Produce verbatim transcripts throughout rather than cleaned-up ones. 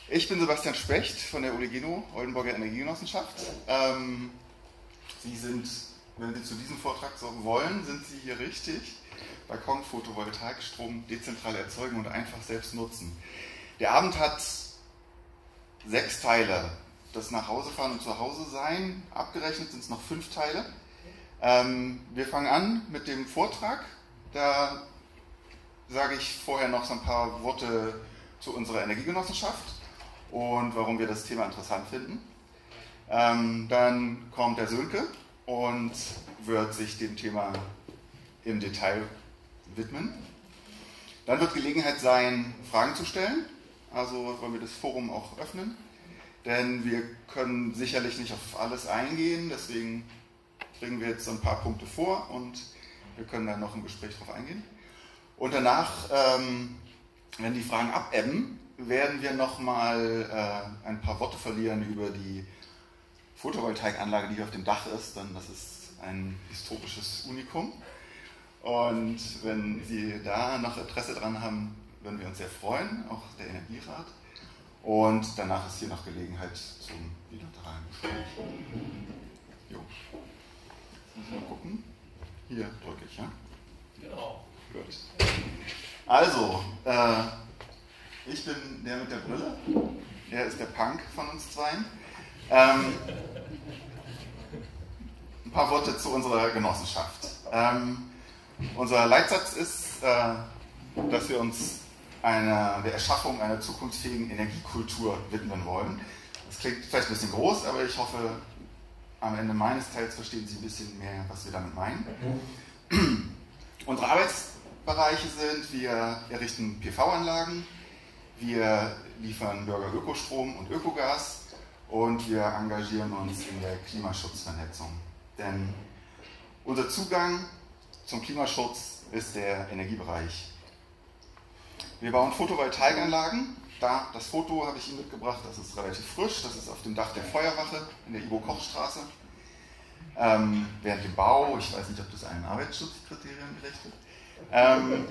Ich bin Sebastian Specht von der Oligeno, Oldenburger Energiegenossenschaft. Ähm, Sie sind, wenn Sie zu diesem Vortrag so wollen, sind Sie hier richtig. Balkon, Photovoltaik, Strom dezentral erzeugen und einfach selbst nutzen. Der Abend hat sechs Teile. Das Nachhausefahren und Zuhause-Sein, abgerechnet sind es noch fünf Teile. Ähm, wir fangen an mit dem Vortrag. Da sage ich vorher noch so ein paar Worte zu unserer Energiegenossenschaft und warum wir das Thema interessant finden. Ähm, dann kommt der Sönke und wird sich dem Thema im Detail widmen. Dann wird Gelegenheit sein, Fragen zu stellen. Also wollen wir das Forum auch öffnen, denn wir können sicherlich nicht auf alles eingehen, deswegen bringen wir jetzt so ein paar Punkte vor und wir können dann noch im Gespräch darauf eingehen. Und danach, ähm, wenn die Fragen abebben, werden wir nochmal äh, ein paar Worte verlieren über die Photovoltaikanlage, die hier auf dem Dach ist, denn das ist ein historisches Unikum. Und wenn Sie da noch Interesse dran haben, würden wir uns sehr freuen, auch der Energierat. Und danach ist hier noch Gelegenheit zum bilateralen Gespräch. Jo. Jetzt muss ich mal gucken. Hier drücke ich, ja? Genau. Gut. Also, äh, ich bin der mit der Brille. Er ist der Punk von uns zweien. Ähm, ein paar Worte zu unserer Genossenschaft. Ähm, unser Leitsatz ist, äh, dass wir uns einer, der Erschaffung einer zukunftsfähigen Energiekultur widmen wollen. Das klingt vielleicht ein bisschen groß, aber ich hoffe, am Ende meines Teils verstehen Sie ein bisschen mehr, was wir damit meinen. Unsere Arbeitsbereiche sind, wir errichten P V-Anlagen, wir liefern Bürger Ökostrom und Ökogas und wir engagieren uns in der Klimaschutzvernetzung. Denn unser Zugang zum Klimaschutz ist der Energiebereich. Wir bauen Photovoltaikanlagen. Da, das Foto habe ich Ihnen mitgebracht, das ist relativ frisch, das ist auf dem Dach der Feuerwache in der Ivo-Koch-Straße. Ähm, während dem Bau, ich weiß nicht, ob das allen Arbeitsschutzkriterien gerecht wird. Ähm,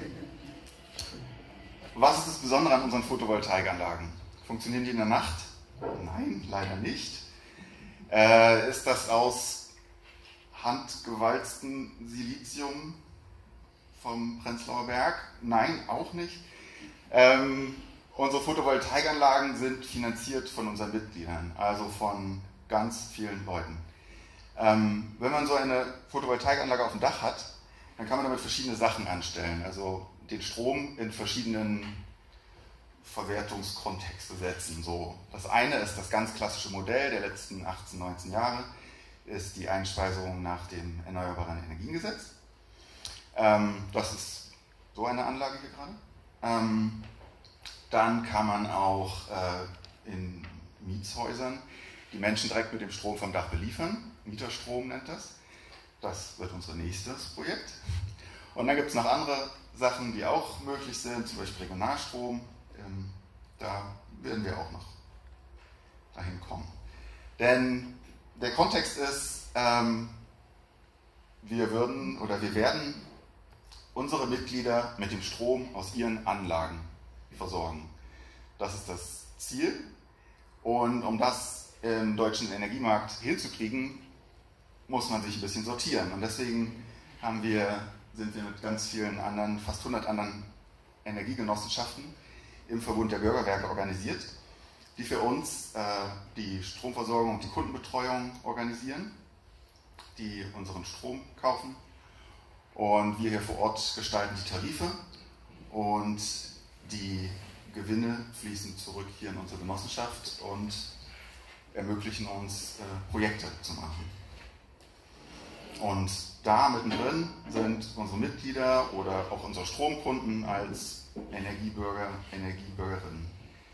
was ist das Besondere an unseren Photovoltaikanlagen? Funktionieren die in der Nacht? Nein, leider nicht. Äh, ist das aus handgewalztem Silizium vom Prenzlauer Berg? Nein, auch nicht. Ähm, unsere Photovoltaikanlagen sind finanziert von unseren Mitgliedern, also von ganz vielen Leuten. Ähm, wenn man so eine Photovoltaikanlage auf dem Dach hat, dann kann man damit verschiedene Sachen anstellen, also den Strom in verschiedenen Verwertungskontexte setzen. So, das eine ist das ganz klassische Modell der letzten achtzehn, neunzehn Jahre, ist die Einspeisung nach dem Erneuerbaren Energiengesetz. Ähm, das ist so eine Anlage hier gerade. Ähm, dann kann man auch äh, in Mietshäusern die Menschen direkt mit dem Strom vom Dach beliefern. Mieterstrom nennt das. Das wird unser nächstes Projekt. Und dann gibt es noch andere Sachen, die auch möglich sind, zum Beispiel Regionalstrom. Ähm, da werden wir auch noch dahin kommen. Denn der Kontext ist, ähm, wir würden oder wir werden unsere Mitglieder mit dem Strom aus ihren Anlagen versorgen. Das ist das Ziel. Und um das im deutschen Energiemarkt hinzukriegen, muss man sich ein bisschen sortieren. Und deswegen haben wir, sind wir mit ganz vielen anderen, fast hundert anderen Energiegenossenschaften im Verbund der Bürgerwerke organisiert, die für uns äh, die Stromversorgung und die Kundenbetreuung organisieren, die unseren Strom kaufen. Und wir hier vor Ort gestalten die Tarife und die Gewinne fließen zurück hier in unsere Genossenschaft und ermöglichen uns, äh, Projekte zu machen. Und da mittendrin sind unsere Mitglieder oder auch unsere Stromkunden als Energiebürger, Energiebürgerinnen.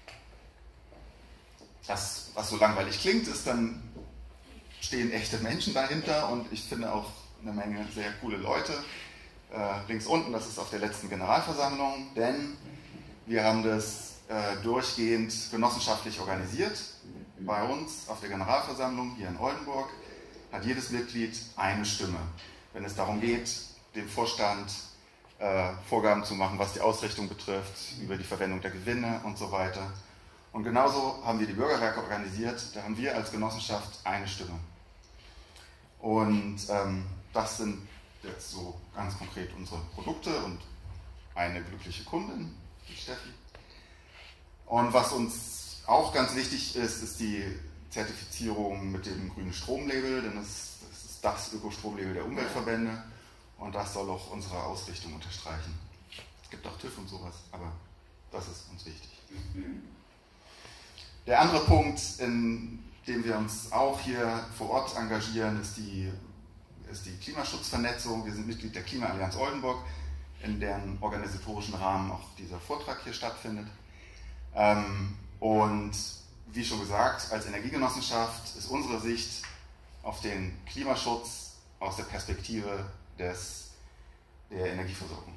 Das, was so langweilig klingt, ist dann, stehen echte Menschen dahinter und ich finde auch eine Menge sehr coole Leute. Äh, links unten, das ist auf der letzten Generalversammlung, denn wir haben das äh, durchgehend genossenschaftlich organisiert. Bei uns auf der Generalversammlung hier in Oldenburg hat jedes Mitglied eine Stimme, wenn es darum geht, dem Vorstand äh, Vorgaben zu machen, was die Ausrichtung betrifft, über die Verwendung der Gewinne und so weiter. Und genauso haben wir die Bürgerwerke organisiert, da haben wir als Genossenschaft eine Stimme. Und ähm, das sind jetzt so ganz konkret unsere Produkte und eine glückliche Kundin, die Steffi. Und was uns auch ganz wichtig ist, ist die Zertifizierung mit dem grünen Stromlabel, denn das, das ist das Ökostromlabel der Umweltverbände und das soll auch unsere Ausrichtung unterstreichen. Es gibt auch TÜV und sowas, aber das ist uns wichtig. Der andere Punkt, in dem wir uns auch hier vor Ort engagieren, ist die, ist die Klimaschutzvernetzung. Wir sind Mitglied der Klimaallianz Oldenburg, in deren organisatorischen Rahmen auch dieser Vortrag hier stattfindet. Und wie schon gesagt, als Energiegenossenschaft ist unsere Sicht auf den Klimaschutz aus der Perspektive des, der Energieversorgung.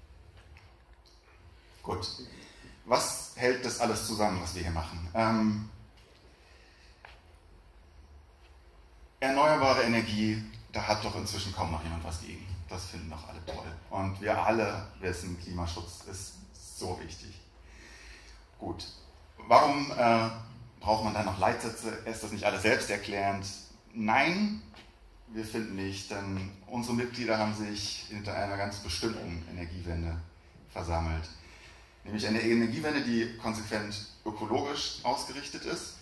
Gut. Was hält das alles zusammen, was wir hier machen? Ähm, erneuerbare Energie, da hat doch inzwischen kaum noch jemand was gegen. Das finden doch alle toll. Und wir alle wissen, Klimaschutz ist so wichtig. Gut. Warum äh, braucht man da noch Leitsätze? Ist das nicht alles selbsterklärend? Nein, wir finden nicht, denn unsere Mitglieder haben sich hinter einer ganz bestimmten Energiewende versammelt. Nämlich eine Energiewende, die konsequent ökologisch ausgerichtet ist.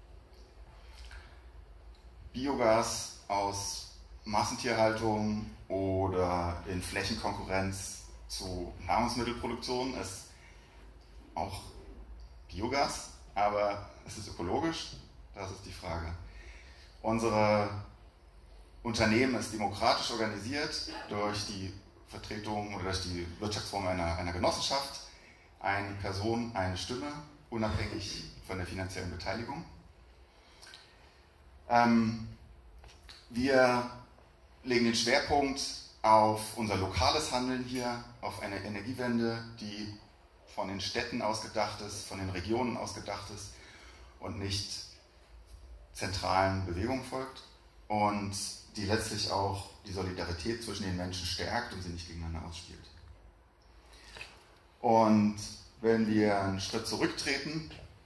Biogas aus Massentierhaltung oder in Flächenkonkurrenz zu Nahrungsmittelproduktion ist auch Biogas, aber es ist ökologisch, das ist die Frage. Unsere Unternehmen ist demokratisch organisiert durch die Vertretung oder durch die Wirtschaftsform einer, einer Genossenschaft. Eine Person, eine Stimme, unabhängig von der finanziellen Beteiligung. Ähm, wir legen den Schwerpunkt auf unser lokales Handeln hier, auf eine Energiewende, die von den Städten ausgedacht ist, von den Regionen ausgedacht ist und nicht zentralen Bewegungen folgt und die letztlich auch die Solidarität zwischen den Menschen stärkt und sie nicht gegeneinander ausspielt. Und wenn wir einen Schritt zurücktreten,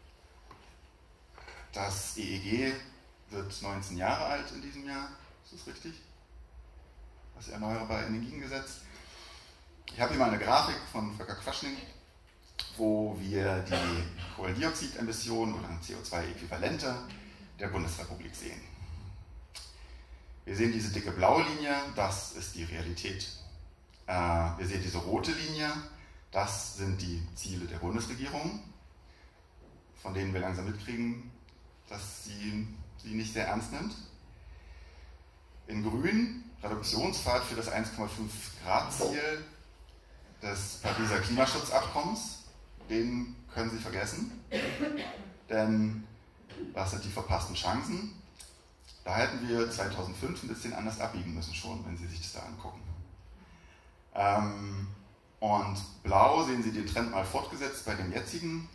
das E E G wird neunzehn Jahre alt in diesem Jahr, ist das richtig? Das Erneuerbare Energiengesetz. Ich habe hier mal eine Grafik von Volker Quaschning, wo wir die Kohlendioxidemissionen oder C O zwei Äquivalente der Bundesrepublik sehen. Wir sehen diese dicke blaue Linie, das ist die Realität. Wir sehen diese rote Linie, das sind die Ziele der Bundesregierung, von denen wir langsam mitkriegen, dass sie sie nicht sehr ernst nimmt. In grün, Reduktionspfad für das eins Komma fünf Grad Ziel des Pariser Klimaschutzabkommens, den können Sie vergessen, denn das sind die verpassten Chancen. Da hätten wir zweitausendfünf ein bisschen anders abbiegen müssen schon, wenn Sie sich das da angucken. Ähm, Und blau sehen Sie den Trend mal fortgesetzt bei den jetzigen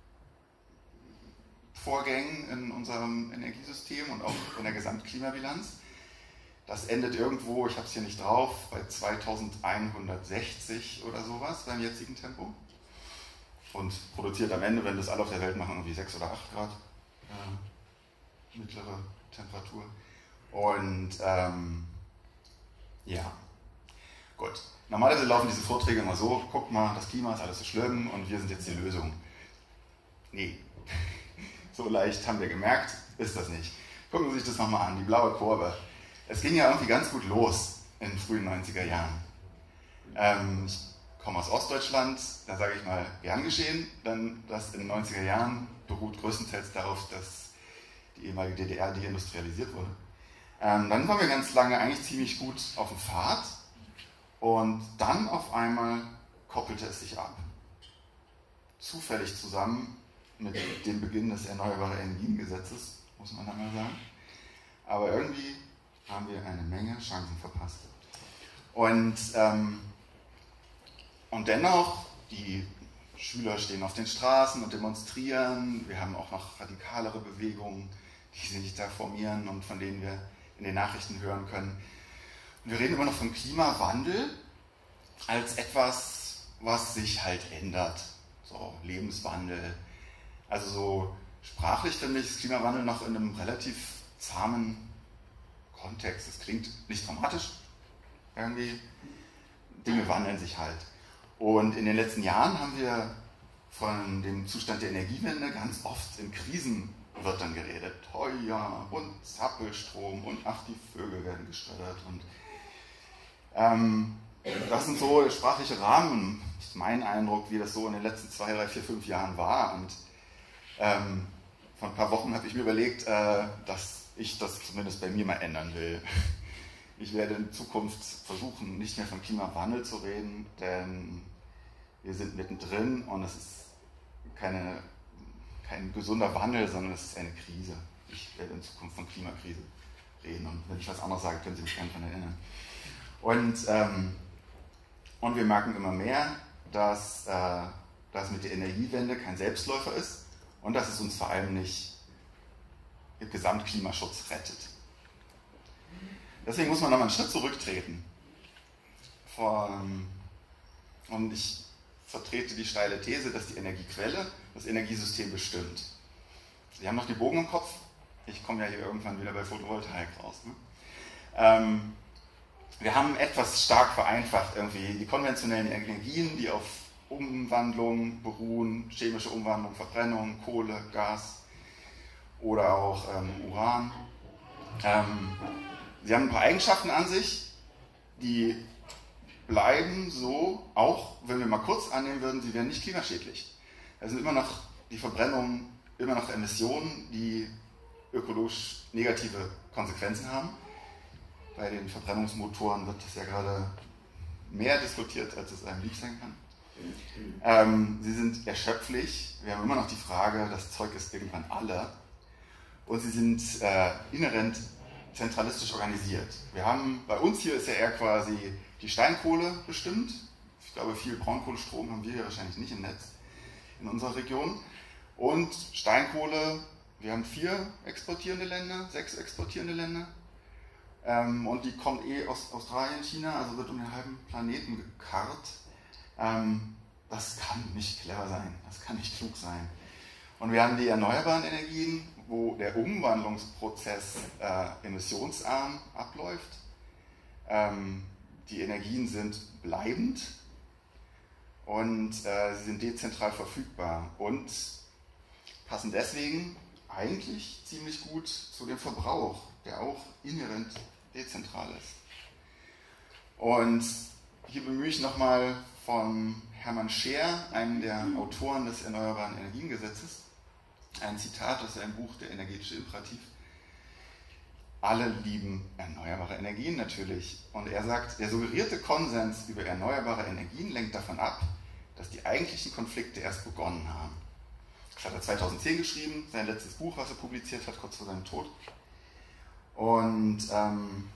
Vorgängen in unserem Energiesystem und auch in der Gesamtklimabilanz. Das endet irgendwo, ich habe es hier nicht drauf, bei zweitausendeinhundertsechzig oder sowas beim jetzigen Tempo. Und produziert am Ende, wenn das alle auf der Welt machen, irgendwie sechs oder acht Grad äh, mittlere Temperatur. Und ähm, ja, gut. Normalerweise laufen diese Vorträge immer so, guckt mal, das Klima ist alles so schlimm und wir sind jetzt die Lösung. Nee, so leicht haben wir gemerkt, ist das nicht. Gucken Sie sich das nochmal an, die blaue Kurve. Es ging ja irgendwie ganz gut los in den frühen neunziger Jahren. Ähm, ich komme aus Ostdeutschland, da sage ich mal, gern geschehen, denn das in den neunziger Jahren beruht größtenteils darauf, dass die ehemalige D D R deindustrialisiert wurde. Ähm, dann waren wir ganz lange eigentlich ziemlich gut auf dem Pfad. Und dann auf einmal koppelte es sich ab. Zufällig zusammen mit dem Beginn des Erneuerbaren Energiengesetzes, muss man einmal sagen. Aber irgendwie haben wir eine Menge Chancen verpasst. Und, ähm, und dennoch, die Schüler stehen auf den Straßen und demonstrieren. Wir haben auch noch radikalere Bewegungen, die sich da formieren und von denen wir in den Nachrichten hören können. Und wir reden immer noch vom Klimawandel als etwas, was sich halt ändert. So, Lebenswandel. Also so sprachlich finde ich das Klimawandel noch in einem relativ zahmen Kontext. Es klingt nicht dramatisch, irgendwie. Dinge wandeln sich halt. Und in den letzten Jahren haben wir von dem Zustand der Energiewende ganz oft in Krisenwörtern geredet. Heuer und Zappelstrom und ach, die Vögel werden geschreddert. Und ähm, das sind so sprachliche Rahmen. Das ist mein Eindruck, wie das so in den letzten zwei, drei, vier, fünf Jahren war. Und ähm, vor ein paar Wochen habe ich mir überlegt, äh, dass ich das zumindest bei mir mal ändern will. Ich werde in Zukunft versuchen, nicht mehr von Klimawandel zu reden, denn wir sind mittendrin und es ist keine, kein gesunder Wandel, sondern es ist eine Krise. Ich werde in Zukunft von Klimakrise reden und wenn ich was anderes sage, können Sie mich gerne daran erinnern. Und, ähm, und wir merken immer mehr, dass äh, das mit der Energiewende kein Selbstläufer ist und dass es uns vor allem nicht im Gesamtklimaschutz rettet. Deswegen muss man nochmal einen Schritt zurücktreten. Und ich vertrete die steile These, dass die Energiequelle das Energiesystem bestimmt. Sie haben noch die Bogen im Kopf. Ich komme ja hier irgendwann wieder bei Photovoltaik raus. Ne? Ähm, wir haben etwas stark vereinfacht irgendwie die konventionellen Energien, die auf Umwandlung beruhen, chemische Umwandlung, Verbrennung, Kohle, Gas oder auch ähm, Uran. Ähm, sie haben ein paar Eigenschaften an sich, die bleiben so, auch wenn wir mal kurz annehmen würden, sie wären nicht klimaschädlich. Es sind immer noch die Verbrennungen, immer noch Emissionen, die ökologisch negative Konsequenzen haben. Bei den Verbrennungsmotoren wird das ja gerade mehr diskutiert, als es einem lieb sein kann. Ähm, sie sind erschöpflich, wir haben immer noch die Frage, das Zeug ist irgendwann alle. Und sie sind äh, inhärent zentralistisch organisiert. Wir haben, bei uns hier ist ja eher quasi die Steinkohle bestimmt. Ich glaube, viel Braunkohlestrom haben wir hier wahrscheinlich nicht im Netz in unserer Region. Und Steinkohle, wir haben vier exportierende Länder, sechs exportierende Länder. Ähm, und die kommt eh aus Australien, China, also wird um den halben Planeten gekarrt. Ähm, das kann nicht clever sein, das kann nicht klug sein. Und wir haben die erneuerbaren Energien, wo der Umwandlungsprozess äh, emissionsarm abläuft. Ähm, die Energien sind bleibend und äh, sie sind dezentral verfügbar und passen deswegen eigentlich ziemlich gut zu dem Verbrauch, der auch inhärent dezentral ist. Und hier bemühe ich nochmal von Hermann Scheer, einem der Autoren des Erneuerbaren Energiengesetzes, ein Zitat aus seinem Buch Der energetische Imperativ. Alle lieben erneuerbare Energien natürlich. Und er sagt, der suggerierte Konsens über erneuerbare Energien lenkt davon ab, dass die eigentlichen Konflikte erst begonnen haben. Das hat er zweitausendzehn geschrieben, sein letztes Buch, was er publiziert hat, kurz vor seinem Tod. Und ähm,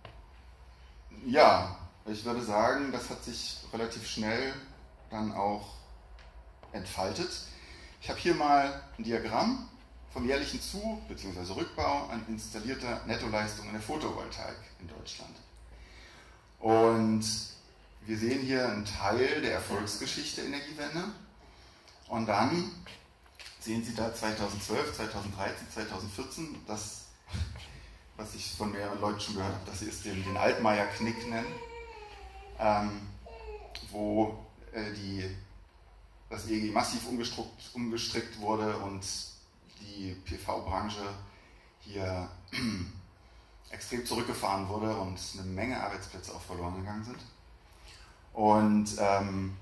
ja, ich würde sagen, das hat sich relativ schnell dann auch entfaltet. Ich habe hier mal ein Diagramm vom jährlichen Zu- bzw. Rückbau an installierter Nettoleistung in der Photovoltaik in Deutschland. Und wir sehen hier einen Teil der Erfolgsgeschichte der Energiewende. Und dann sehen Sie da zweitausendzwölf, zweitausenddreizehn, zweitausendvierzehn, das, was ich von mehreren Leuten schon gehört habe, dass sie es den, den Altmaier-Knick nennen, ähm, wo äh, die, das E E G massiv umgestrickt wurde und die P V-Branche hier extrem zurückgefahren wurde und eine Menge Arbeitsplätze auch verloren gegangen sind. Und ähm,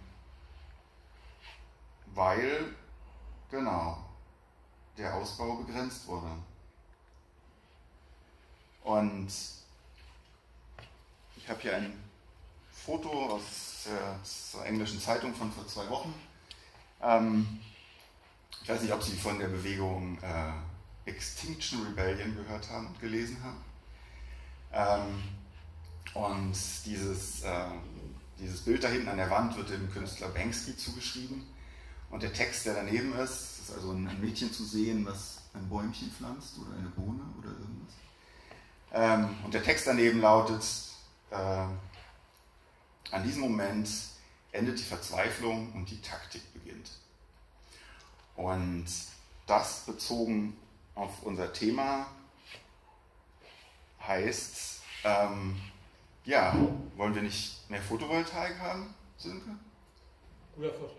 weil, genau, der Ausbau begrenzt wurde. Und ich habe hier ein Foto aus der, der englischen Zeitung von vor zwei Wochen. Ähm, ich weiß nicht, ob Sie von der Bewegung äh, Extinction Rebellion gehört haben und gelesen haben. Ähm, und dieses, äh, dieses Bild da hinten an der Wand wird dem Künstler Banksy zugeschrieben. Und der Text, der daneben ist, ist also ein Mädchen zu sehen, was ein Bäumchen pflanzt oder eine Bohne oder irgendwas. Ähm, und der Text daneben lautet, äh, an diesem Moment endet die Verzweiflung und die Taktik beginnt. Und das bezogen auf unser Thema heißt, ähm, ja, wollen wir nicht mehr Photovoltaik haben, Sönke? Guter Vorschlag.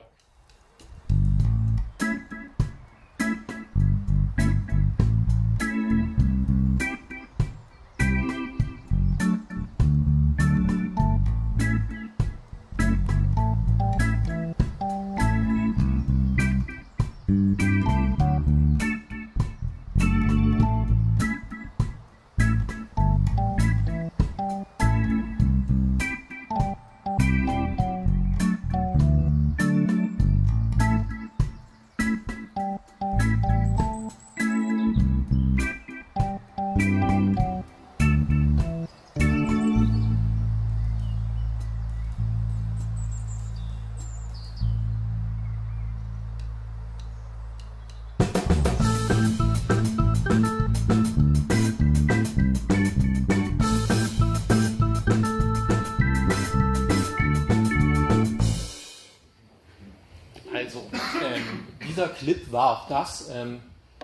Dieser Clip war auch das, ähm,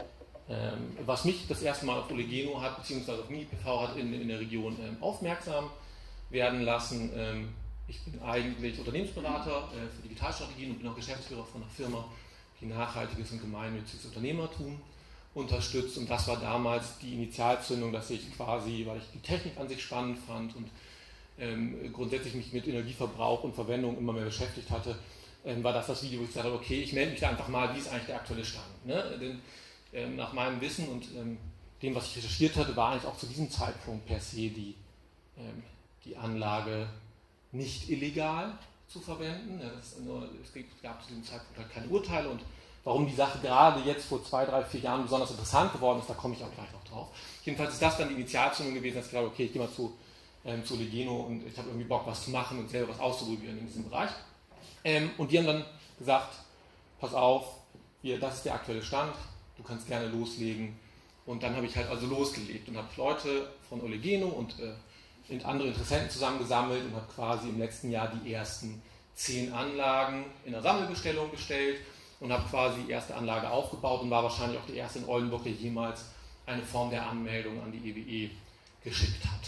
ähm, was mich das erste Mal auf Olegeno hat, beziehungsweise auf MiniPV hat in, in der Region ähm, aufmerksam werden lassen. Ähm, ich bin eigentlich Unternehmensberater äh, für Digitalstrategien und bin auch Geschäftsführer von einer Firma, die nachhaltiges und gemeinnütziges Unternehmertum unterstützt. Und das war damals die Initialzündung, dass ich quasi, weil ich die Technik an sich spannend fand und ähm, grundsätzlich mich mit Energieverbrauch und Verwendung immer mehr beschäftigt hatte, Ähm, war das das Video, wo ich gesagt habe, okay, ich melde mich da einfach mal, wie ist eigentlich der aktuelle Stand. Ne? Denn ähm, nach meinem Wissen und ähm, dem, was ich recherchiert hatte, war eigentlich auch zu diesem Zeitpunkt per se die, ähm, die Anlage nicht illegal zu verwenden. Ja, das nur, es gab zu diesem Zeitpunkt halt keine Urteile und warum die Sache gerade jetzt vor zwei, drei, vier Jahren besonders interessant geworden ist, da komme ich auch gleich noch drauf. Jedenfalls ist das dann die Initialzündung gewesen, dass ich glaube, okay, ich gehe mal zu, ähm, zu Olegeno und ich habe irgendwie Bock, was zu machen und selber was auszuprobieren in diesem Bereich. Ähm, und die haben dann gesagt, pass auf, hier, das ist der aktuelle Stand, du kannst gerne loslegen. Und dann habe ich halt also losgelegt und habe Leute von Olegeno und, äh, und andere Interessenten zusammengesammelt und habe quasi im letzten Jahr die ersten zehn Anlagen in der Sammelbestellung gestellt und habe quasi die erste Anlage aufgebaut und war wahrscheinlich auch die erste in Oldenburg, die jemals eine Form der Anmeldung an die E W E geschickt hat.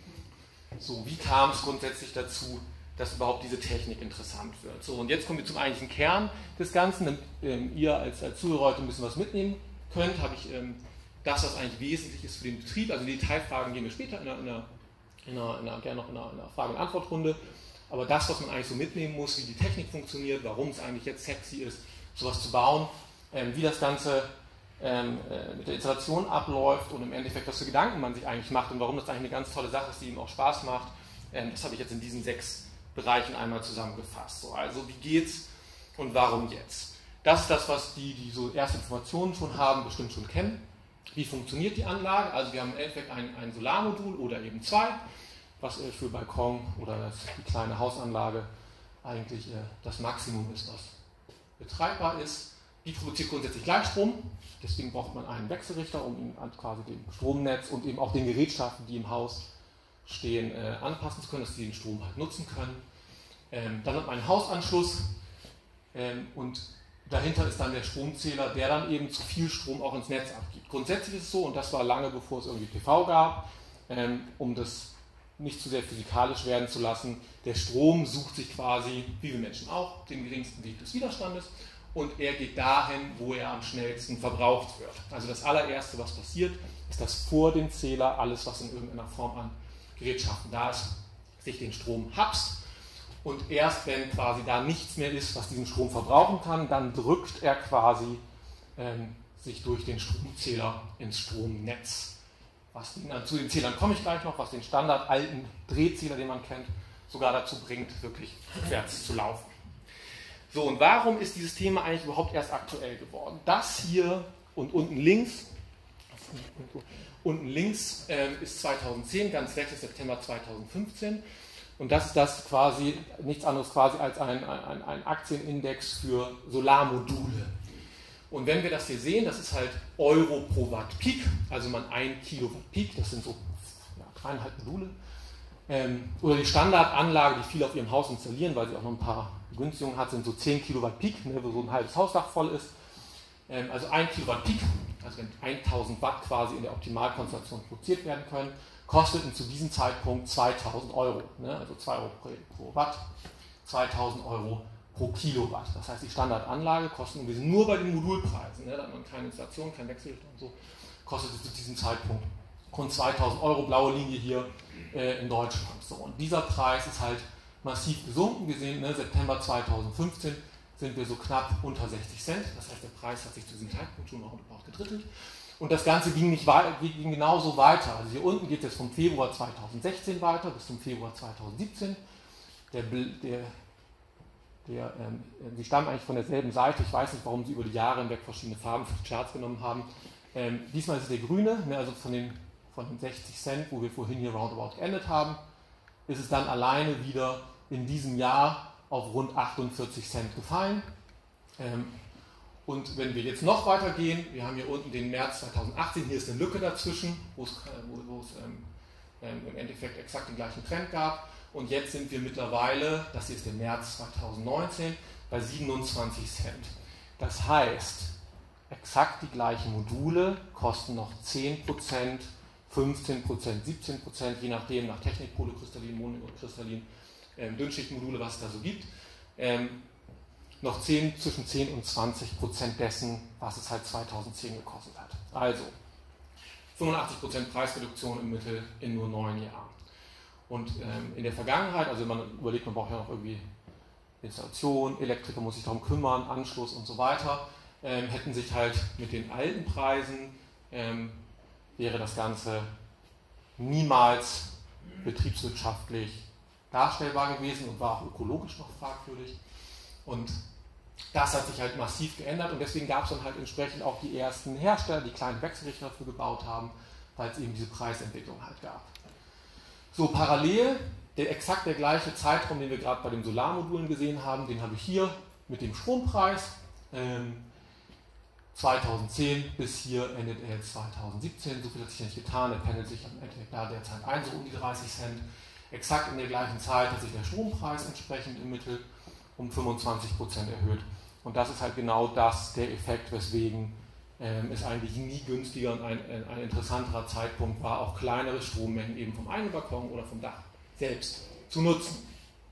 So, wie kam es grundsätzlich dazu, dass überhaupt diese Technik interessant wird? So, und jetzt kommen wir zum eigentlichen Kern des Ganzen. Damit ähm, ihr als, als Zuhörer heute ein bisschen was mitnehmen könnt, habe ich ähm, das, was eigentlich wesentlich ist für den Betrieb. Also die Detailfragen gehen wir später in einer, in einer, in einer, in einer, gerne noch in einer, in einer Frage- und Antwortrunde. Aber das, was man eigentlich so mitnehmen muss, wie die Technik funktioniert, warum es eigentlich jetzt sexy ist, sowas zu bauen, ähm, wie das Ganze ähm, äh, mit der Installation abläuft und im Endeffekt, was für Gedanken man sich eigentlich macht und warum das eigentlich eine ganz tolle Sache ist, die ihm auch Spaß macht, ähm, das habe ich jetzt in diesen sechs Bereichen einmal zusammengefasst. So, also wie geht's und warum jetzt? Das ist das, was die, die so erste Informationen schon haben, bestimmt schon kennen. Wie funktioniert die Anlage? Also wir haben im Endeffekt ein, ein Solarmodul oder eben zwei, was äh, für Balkon oder das, die kleine Hausanlage eigentlich äh, das Maximum ist, was betreibbar ist. Die produziert grundsätzlich Gleichstrom, deswegen braucht man einen Wechselrichter, um ihn an quasi dem Stromnetz und eben auch den Gerätschaften, die im Haus stehen, äh, anpassen zu können, dass sie den Strom halt nutzen können. Ähm, dann hat man einen Hausanschluss ähm, und dahinter ist dann der Stromzähler, der dann eben zu viel Strom auch ins Netz abgibt. Grundsätzlich ist es so, und das war lange bevor es irgendwie P V gab, ähm, um das nicht zu sehr physikalisch werden zu lassen, der Strom sucht sich quasi, wie wir Menschen auch, den geringsten Weg des Widerstandes und er geht dahin, wo er am schnellsten verbraucht wird. Also das allererste, was passiert, ist, dass vor dem Zähler alles, was in irgendeiner Form an Gerätschaften da ist, sich den Strom hapst und erst wenn quasi da nichts mehr ist, was diesen Strom verbrauchen kann, dann drückt er quasi ähm, sich durch den Stromzähler ins Stromnetz. Was den, zu den Zählern komme ich gleich noch, was den Standard alten Drehzähler, den man kennt, sogar dazu bringt, wirklich rückwärts zu laufen. So, und warum ist dieses Thema eigentlich überhaupt erst aktuell geworden? Das hier und unten links, unten links äh, ist zweitausendzehn, ganz rechts ist September zweitausendfünfzehn. Und das ist das quasi, nichts anderes quasi als ein, ein, ein Aktienindex für Solarmodule. Und wenn wir das hier sehen, das ist halt Euro pro Watt Peak, also man ein Kilowatt Peak, das sind so ja, dreieinhalb Module. Ähm, oder die Standardanlage, die viele auf ihrem Haus installieren, weil sie auch noch ein paar Begünstigungen hat, sind so zehn Kilowatt Peak, ne, wo so ein halbes Hausdach voll ist. Ähm, also ein Kilowatt Peak, also wenn tausend Watt quasi in der Optimalkonstellation produziert werden können, kosteten zu diesem Zeitpunkt zweitausend Euro, ne? Also zwei Euro pro, pro Watt, zweitausend Euro pro Kilowatt. Das heißt, die Standardanlage kostet, und wir sind nur bei den Modulpreisen, ne? Da hat man keine Installation, kein Wechselrichter und so, kostete zu diesem Zeitpunkt rund zweitausend Euro, blaue Linie hier äh, in Deutschland. So, und dieser Preis ist halt massiv gesunken. Wir sehen, ne, September zweitausendfünfzehn sind wir so knapp unter sechzig Cent. Das heißt, der Preis hat sich zu diesem Zeitpunkt schon noch überhaupt gedrittelt. Und das Ganze ging, nicht wei- ging genauso weiter. Also hier unten geht es jetzt vom Februar zweitausendsechzehn weiter bis zum Februar zweitausendsiebzehn. Der, der, der, ähm, sie stammen eigentlich von derselben Seite. Ich weiß nicht, warum sie über die Jahre hinweg verschiedene Farben für die Charts genommen haben. Ähm, diesmal ist es der grüne, ne, also von den, von den sechzig Cent, wo wir vorhin hier roundabout geendet haben, ist es dann alleine wieder in diesem Jahr auf rund achtundvierzig Cent gefallen. Ähm, und wenn wir jetzt noch weiter gehen, wir haben hier unten den März zweitausendachtzehn, hier ist eine Lücke dazwischen, wo es, wo, wo es ähm, ähm, im Endeffekt exakt den gleichen Trend gab. Und jetzt sind wir mittlerweile, das hier ist der März zweitausendneunzehn, bei siebenundzwanzig Cent. Das heißt, exakt die gleichen Module kosten noch zehn Prozent, fünfzehn Prozent, siebzehn Prozent, je nachdem, nach Technik, Polykristallin, Monokristallin, ähm, Dünnschichtmodule, was es da so gibt, ähm, noch zehn, zwischen zehn und zwanzig Prozent dessen, was es halt zweitausendzehn gekostet hat. Also fünfundachtzig Prozent Preisreduktion im Mittel in nur neun Jahren. Und ähm, in der Vergangenheit, also man überlegt, man braucht ja noch irgendwie Installation, Elektriker muss sich darum kümmern, Anschluss und so weiter, ähm, hätten sich halt mit den alten Preisen, ähm, wäre das Ganze niemals betriebswirtschaftlich darstellbar gewesen und war auch ökologisch noch fragwürdig. Und das hat sich halt massiv geändert und deswegen gab es dann halt entsprechend auch die ersten Hersteller, die kleine Wechselrichter dafür gebaut haben, weil es eben diese Preisentwicklung halt gab. So, parallel, der exakt der gleiche Zeitraum, den wir gerade bei den Solarmodulen gesehen haben, den habe ich hier mit dem Strompreis. Ähm, zweitausendzehn bis hier endet er jetzt zweitausendsiebzehn, so viel hat sich nicht getan, er pendelt sich am Ende da derzeit ein, so um die dreißig Cent. Exakt in der gleichen Zeit hat sich der Strompreis entsprechend im Mittel um fünfundzwanzig Prozent erhöht. Und das ist halt genau das, der Effekt, weswegen ähm, es eigentlich nie günstiger und ein, ein interessanterer Zeitpunkt war, auch kleinere Strommengen eben vom einen Balkon oder vom Dach selbst zu nutzen.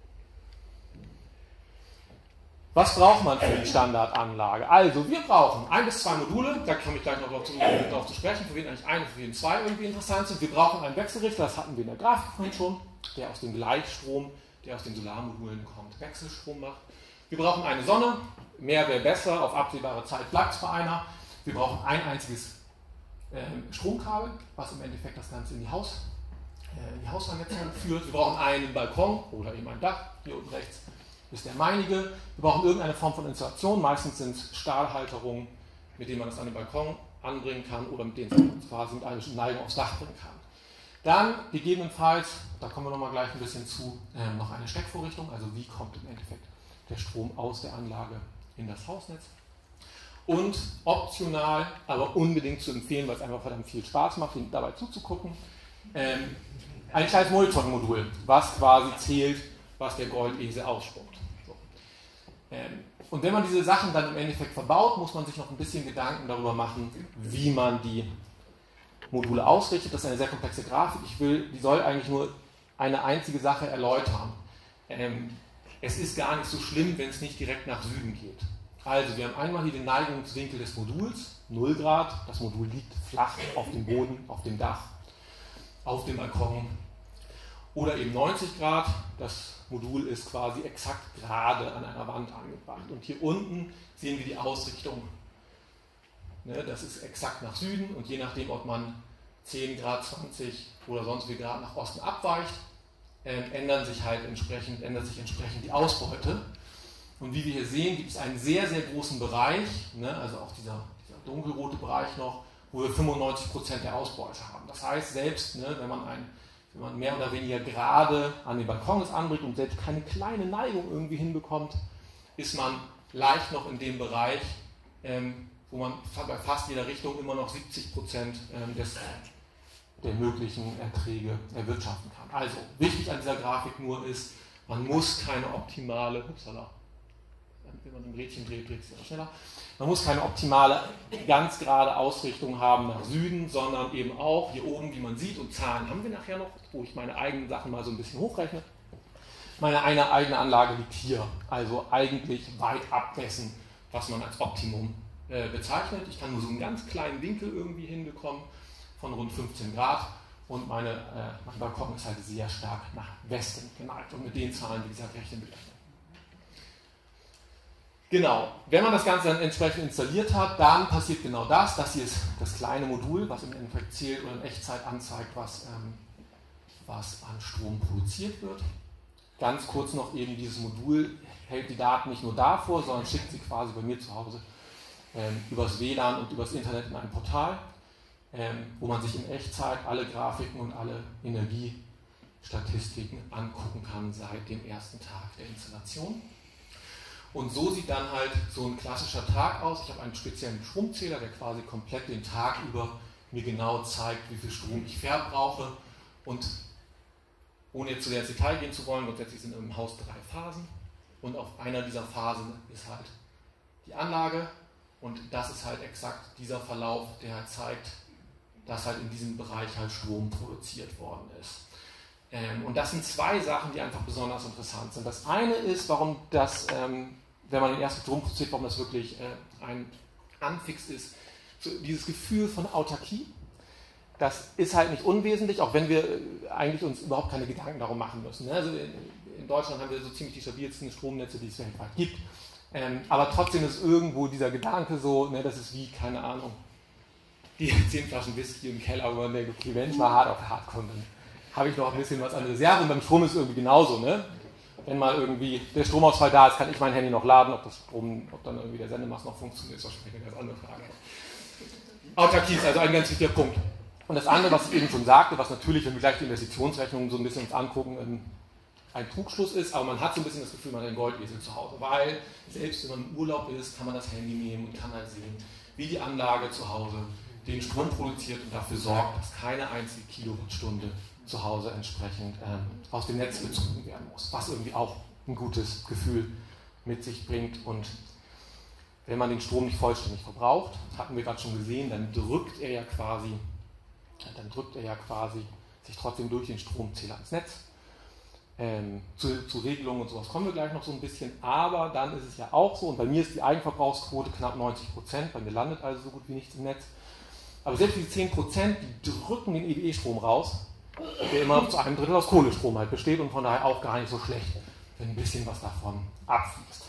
Was braucht man für die Standardanlage? Also, wir brauchen ein bis zwei Module, da komme ich gleich noch darauf zu, darauf zu sprechen, für wen eigentlich eine, für wen zwei irgendwie interessant sind. Wir brauchen einen Wechselrichter, das hatten wir in der Grafik vorhin schon, der aus dem Gleichstrom, der aus den Solarmodulen kommt, Wechselstrom macht. Wir brauchen eine Sonne, mehr wäre besser, auf absehbare Zeit bleibt es bei einer. Wir brauchen ein einziges äh, Stromkabel, was im Endeffekt das Ganze in die, Haus, äh, in die Hausvernetzung führt. Wir brauchen einen Balkon oder eben ein Dach, hier unten rechts ist der meinige. Wir brauchen irgendeine Form von Installation, meistens sind es Stahlhalterungen, mit denen man das an den Balkon anbringen kann oder mit denen man quasi mit einer Neigung aufs Dach bringen kann. Dann gegebenenfalls, da kommen wir nochmal gleich ein bisschen zu, äh, noch eine Steckvorrichtung, also wie kommt im Endeffekt der Strom aus der Anlage in das Hausnetz. Und optional, aber unbedingt zu empfehlen, weil es einfach verdammt viel Spaß macht, dabei zuzugucken, ähm, ein kleines Monitoring-Modul, was quasi zählt, was der Goldesel ausspuckt. So. Ähm, und wenn man diese Sachen dann im Endeffekt verbaut, muss man sich noch ein bisschen Gedanken darüber machen, wie man die Module ausrichtet. Das ist eine sehr komplexe Grafik. Ich will, die soll eigentlich nur eine einzige Sache erläutern. Ähm, es ist gar nicht so schlimm, wenn es nicht direkt nach Süden geht. Also wir haben einmal hier den Neigungswinkel des Moduls, null Grad. Das Modul liegt flach auf dem Boden, auf dem Dach, auf dem Balkon. Oder eben neunzig Grad. Das Modul ist quasi exakt gerade an einer Wand angebracht. Und hier unten sehen wir die Ausrichtung. Das ist exakt nach Süden und je nachdem, ob man zehn Grad, zwanzig oder sonst wie Grad nach Osten abweicht, ändern sich halt entsprechend, ändert sich entsprechend die Ausbeute. Und wie wir hier sehen, gibt es einen sehr, sehr großen Bereich, also auch dieser, dieser dunkelrote Bereich noch, wo wir fünfundneunzig Prozent der Ausbeute haben. Das heißt, selbst wenn man, ein, wenn man mehr oder weniger gerade an den Balkons anbringt und selbst keine kleine Neigung irgendwie hinbekommt, ist man leicht noch in dem Bereich, wo man bei fast jeder Richtung immer noch siebzig Prozent des, der möglichen Erträge erwirtschaften kann. Also wichtig an dieser Grafik nur ist, man muss keine optimale, upsala, wenn man ein Rädchen dreht, dreht es ja schneller. Man muss keine optimale, ganz gerade Ausrichtung haben nach Süden, sondern eben auch hier oben, wie man sieht, und Zahlen haben wir nachher noch, wo ich meine eigenen Sachen mal so ein bisschen hochrechne. Meine eine eigene Anlage liegt hier, also eigentlich weit ab dessen, was man als Optimum äh, bezeichnet. Ich kann nur so einen ganz kleinen Winkel irgendwie hinbekommen von rund fünfzehn Grad und meine, äh, mein Balkon ist halt sehr stark nach Westen geneigt und mit den Zahlen, wie gesagt, rechnen wir gleich. Genau, wenn man das Ganze dann entsprechend installiert hat, dann passiert genau das. Das hier ist das kleine Modul, was im Endeffekt zählt oder in Echtzeit anzeigt, was, ähm, was an Strom produziert wird. Ganz kurz noch eben, dieses Modul hält die Daten nicht nur davor, sondern schickt sie quasi bei mir zu Hause ähm, übers W L A N und übers Internet in ein Portal, ähm, wo man sich in Echtzeit alle Grafiken und alle Energiestatistiken angucken kann seit dem ersten Tag der Installation. Und so sieht dann halt so ein klassischer Tag aus. Ich habe einen speziellen Stromzähler, der quasi komplett den Tag über mir genau zeigt, wie viel Strom ich verbrauche. Und ohne jetzt zu sehr ins Detail gehen zu wollen, grundsätzlich sind im Haus drei Phasen. Und auf einer dieser Phasen ist halt die Anlage. Und das ist halt exakt dieser Verlauf, der halt zeigt, dass halt in diesem Bereich halt Strom produziert worden ist. Ähm, und das sind zwei Sachen, die einfach besonders interessant sind. Das eine ist, warum das, ähm, wenn man den ersten Strom produziert, warum das wirklich äh, ein Anfix ist, so dieses Gefühl von Autarkie. Das ist halt nicht unwesentlich, auch wenn wir eigentlich uns überhaupt keine Gedanken darum machen müssen. Also in Deutschland haben wir so ziemlich die stabilsten Stromnetze, die es weltweit gibt. Ähm, aber trotzdem ist irgendwo dieser Gedanke so, ne, das ist wie, keine Ahnung, die zehn Flaschen Whisky im Keller, wo man denkt, okay, wenn ich mal hart auf hart komme, dann habe ich noch ein bisschen was an Reserve. Und beim Strom ist es irgendwie genauso. Ne? Wenn mal irgendwie der Stromausfall da ist, kann ich mein Handy noch laden, ob das Strom, ob dann irgendwie der Sendemast noch funktioniert, ist wahrscheinlich eine ganz andere Frage. Autarkie ist also ein ganz wichtiger Punkt. Und das andere, was ich eben schon sagte, was natürlich, wenn wir gleich die Investitionsrechnungen so ein bisschen uns angucken, ein Trugschluss ist, aber man hat so ein bisschen das Gefühl, man hat einen Goldesel zu Hause, weil selbst wenn man im Urlaub ist, kann man das Handy nehmen und kann halt sehen, wie die Anlage zu Hause den Strom produziert und dafür sorgt, dass keine einzige Kilowattstunde zu Hause entsprechend ähm, aus dem Netz gezogen werden muss, was irgendwie auch ein gutes Gefühl mit sich bringt. Und wenn man den Strom nicht vollständig verbraucht, hatten wir gerade schon gesehen, dann drückt er ja quasi dann drückt er ja quasi sich trotzdem durch den Stromzähler ins Netz. Ähm, zu, zu Regelungen und sowas kommen wir gleich noch so ein bisschen, aber dann ist es ja auch so, und bei mir ist die Eigenverbrauchsquote knapp neunzig Prozent, bei mir landet also so gut wie nichts im Netz, aber selbst diese zehn Prozent, die drücken den E W E-Strom raus, der immer zu einem Drittel aus Kohlestrom halt besteht und von daher auch gar nicht so schlecht, wenn ein bisschen was davon abfließt.